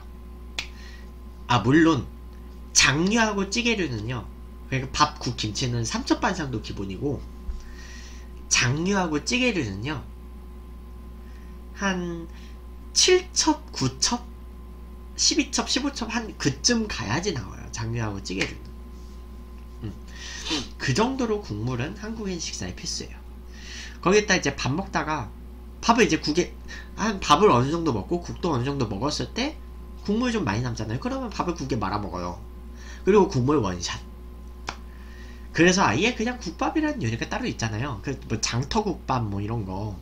물론 장류하고 찌개류는요, 그러니까 밥, 국, 김치는 3첩 반상도 기본이고, 장류하고 찌개류는요 한 7첩, 9첩, 12첩, 15첩 한 그쯤 가야지 나와요. 장류하고 찌개류는. 그 정도로 국물은 한국인 식사의 필수예요. 거기에다 이제 밥 먹다가 밥을 이제 밥을 어느 정도 먹고 국도 어느 정도 먹었을 때 국물 좀 많이 남잖아요. 그러면 밥을 국에 말아 먹어요. 그리고 국물 원샷. 그래서 아예 그냥 국밥이라는 요리가 따로 있잖아요. 그 뭐 장터국밥 뭐 이런 거,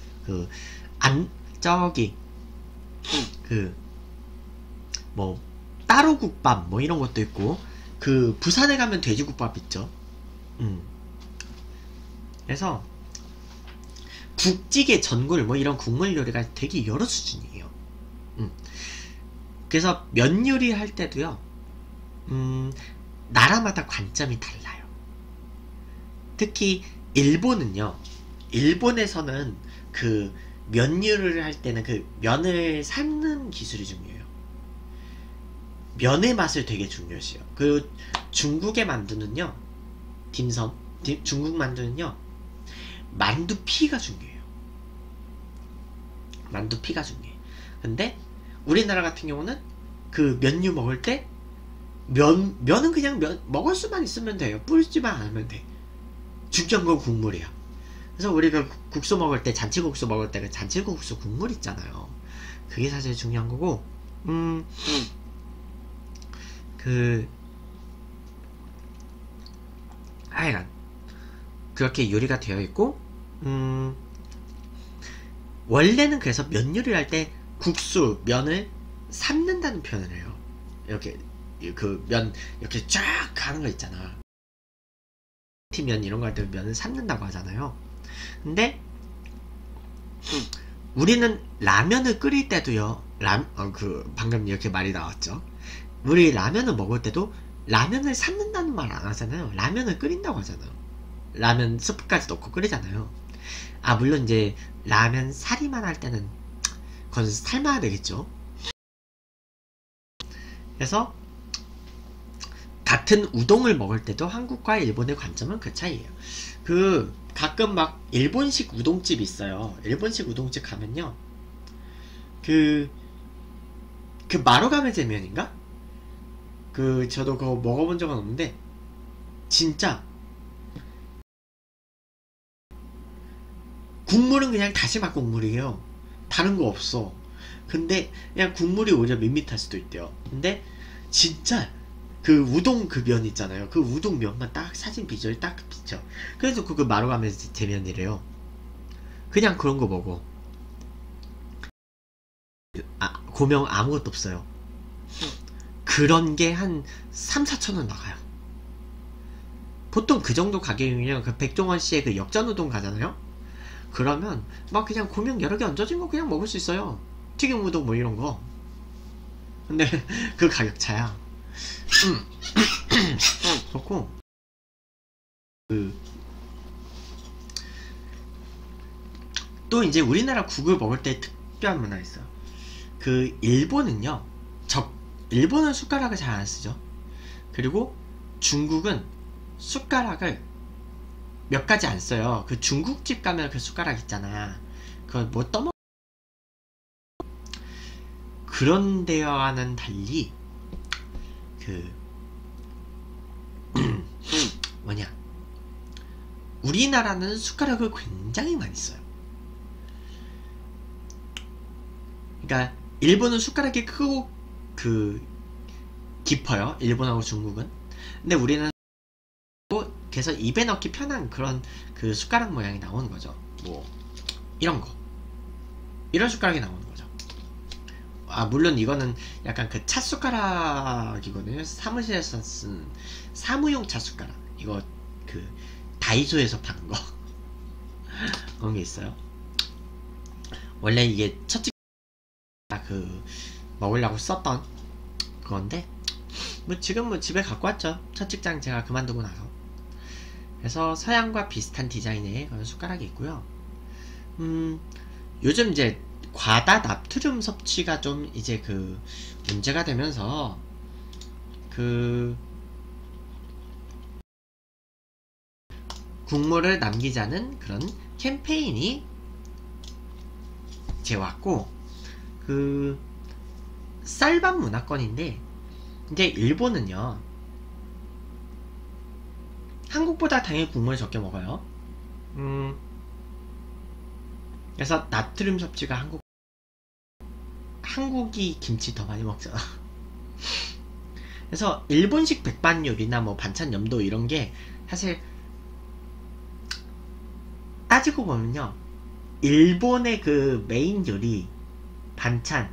뭐 따로 국밥 뭐 이런 것도 있고, 그 부산에 가면 돼지국밥 있죠. 그래서 국찌개, 전골 뭐 이런 국물 요리가 되게 여러 수준이에요. 그래서 면 요리 할 때도요, 나라마다 관점이 달라요. 특히 일본에서는 그 면 요리를 할 때는 그 면을 삶는 기술이 중요해요. 면의 맛을 되게 중요시해요. 그 중국의 만두는요, 중국 만두는요, 만두피가 중요해요. 만두피가 중요해요. 근데 우리나라 같은 경우는 그 면류 먹을 때 면은 그냥 먹을 수만 있으면 돼요. 뿌리지만 않으면 돼. 중요한 건 국물이야. 그래서 우리가 국수 먹을 때, 잔치국수 먹을 때 그 잔치국수 국물 있잖아요. 그게 사실 중요한 거고, 하여간 그렇게 요리가 되어 있고, 원래는 그래서 면 요리를 할 때 면을 삶는다는 표현을 해요. 이렇게 그 면 이렇게 쫙 가는 거 있잖아. 면 이런 거 할 때 면을 삶는다고 하잖아요. 근데 우리는 라면을 끓일 때도요, 방금 이렇게 말이 나왔죠. 우리 라면을 먹을 때도 라면을 삶는다는 말 안 하잖아요. 라면을 끓인다고 하잖아요. 라면 스프까지 넣고 끓이잖아요. 물론 이제 라면 사리만 할 때는 그건 삶아야 되겠죠. 그래서 같은 우동을 먹을 때도 한국과 일본의 관점은 그 차이예요. 그 가끔 막 일본식 우동집 있어요. 일본식 우동집 가면요, 그 마루가메제면인가? 저도 그거 먹어본 적은 없는데 진짜 국물은 그냥 다시마 국물이에요. 다른 거 없어. 근데 그냥 국물이 오히려 밋밋할 수도 있대요. 근데 진짜 그 우동 그 면 있잖아요. 그 우동 면만 딱 사진 비주얼 딱 비쳐. 그래서 그거 마루가메제면이래요. 그냥 그런 거 먹어. 고명 아무것도 없어요. 그런 게 한 3, 4천원 나가요. 보통 그 정도 가격이면 그 백종원 씨의 그 역전우동 가잖아요? 그러면 막 그냥 고명 여러 개 얹어진 거 그냥 먹을 수 있어요. 튀김 우동 뭐 이런 거. 근데 그 가격 차야. 그렇고, 또 이제 우리나라 국을 먹을 때 특별한 문화가 있어요. 일본은요, 일본은 숟가락을 잘 안 쓰죠. 그리고 중국은 숟가락을 몇 가지 안 써요. 그 중국집 가면 그 숟가락 있잖아. 그걸 뭐 떠먹. 그런 데와는 달리 뭐냐, 우리나라는 숟가락을 굉장히 많이 써요. 그러니까 일본은 숟가락이 크고 깊어요. 일본하고 중국은. 근데 우리는 그래서 입에 넣기 편한 그런 그 숟가락 모양이 나오는 거죠. 뭐 이런 숟가락이 나오는 거죠. 물론 이거는 약간 그 차 숟가락이거든요. 사무실에서 쓴 사무용 차 숟가락. 이거 다이소에서 파는 거. 그런 게 있어요. 원래 이게 첫집 먹으려고 썼던 그건데, 지금 집에 갖고 왔죠. 첫 직장 제가 그만두고 나서. 그래서 서양과 비슷한 디자인의 그런 숟가락이 있고요. 요즘 이제 과다 나트륨 섭취가 좀 이제 문제가 되면서 국물을 남기자는 그런 캠페인이 이제 왔고, 쌀밥 문화권인데, 이제 일본은요, 한국보다 당연히 국물을 적게 먹어요. 그래서 나트륨 섭취가 한국이 김치 더 많이 먹잖아. 그래서 일본식 백반 요리나 뭐 반찬 염도 이런 게 사실 따지고 보면요, 일본의 그 메인 요리 반찬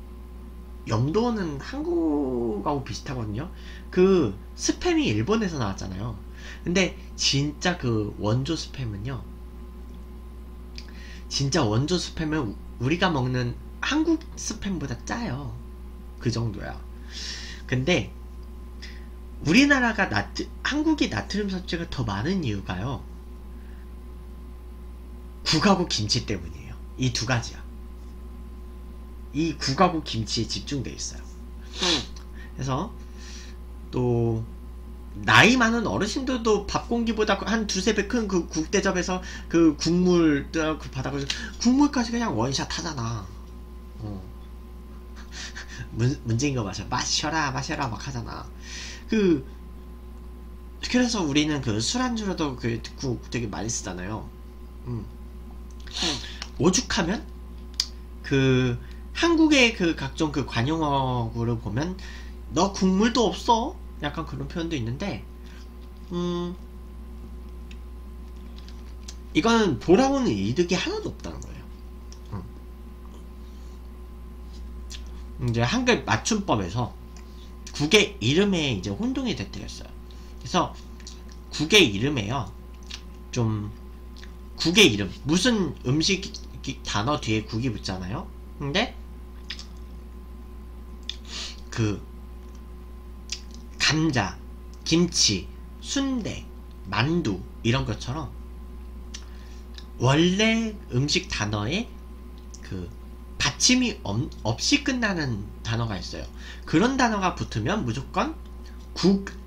염도는 한국하고 비슷하거든요. 스팸이 일본에서 나왔잖아요. 근데 진짜 원조 스팸은요, 진짜 원조 스팸은 우리가 먹는 한국 스팸보다 짜요. 그 정도야. 근데 우리나라가 한국이 나트륨 섭취가 더 많은 이유가요, 국하고 김치 때문이에요. 이 두 가지야. 이 국하고 김치에 집중돼 있어요. 그래서 또 나이 많은 어르신들도 밥 공기보다 한 두세 배 큰 그 국대접에서 국물 바닥에서 국물까지 그냥 원샷 하잖아. 문제인 거 맞아. 마셔라 막 하잖아. 그래서 우리는 술안주로도 국 되게 많이 쓰잖아요. 오죽하면 한국의 각종 관용어구를 보면 너 국물도 없어? 약간 그런 표현도 있는데, 이거는 돌아오는 이득이 하나도 없다는 거예요. 이제 한글 맞춤법에서 국의 이름에 이제 혼동이 됐대요. 그래서 국의 이름에요, 국의 이름, 무슨 음식 단어 뒤에 국이 붙잖아요. 근데 감자, 김치, 순대, 만두 이런 것처럼 받침이 없이 끝나는 단어가 있어요. 그런 단어가 붙으면 무조건 국,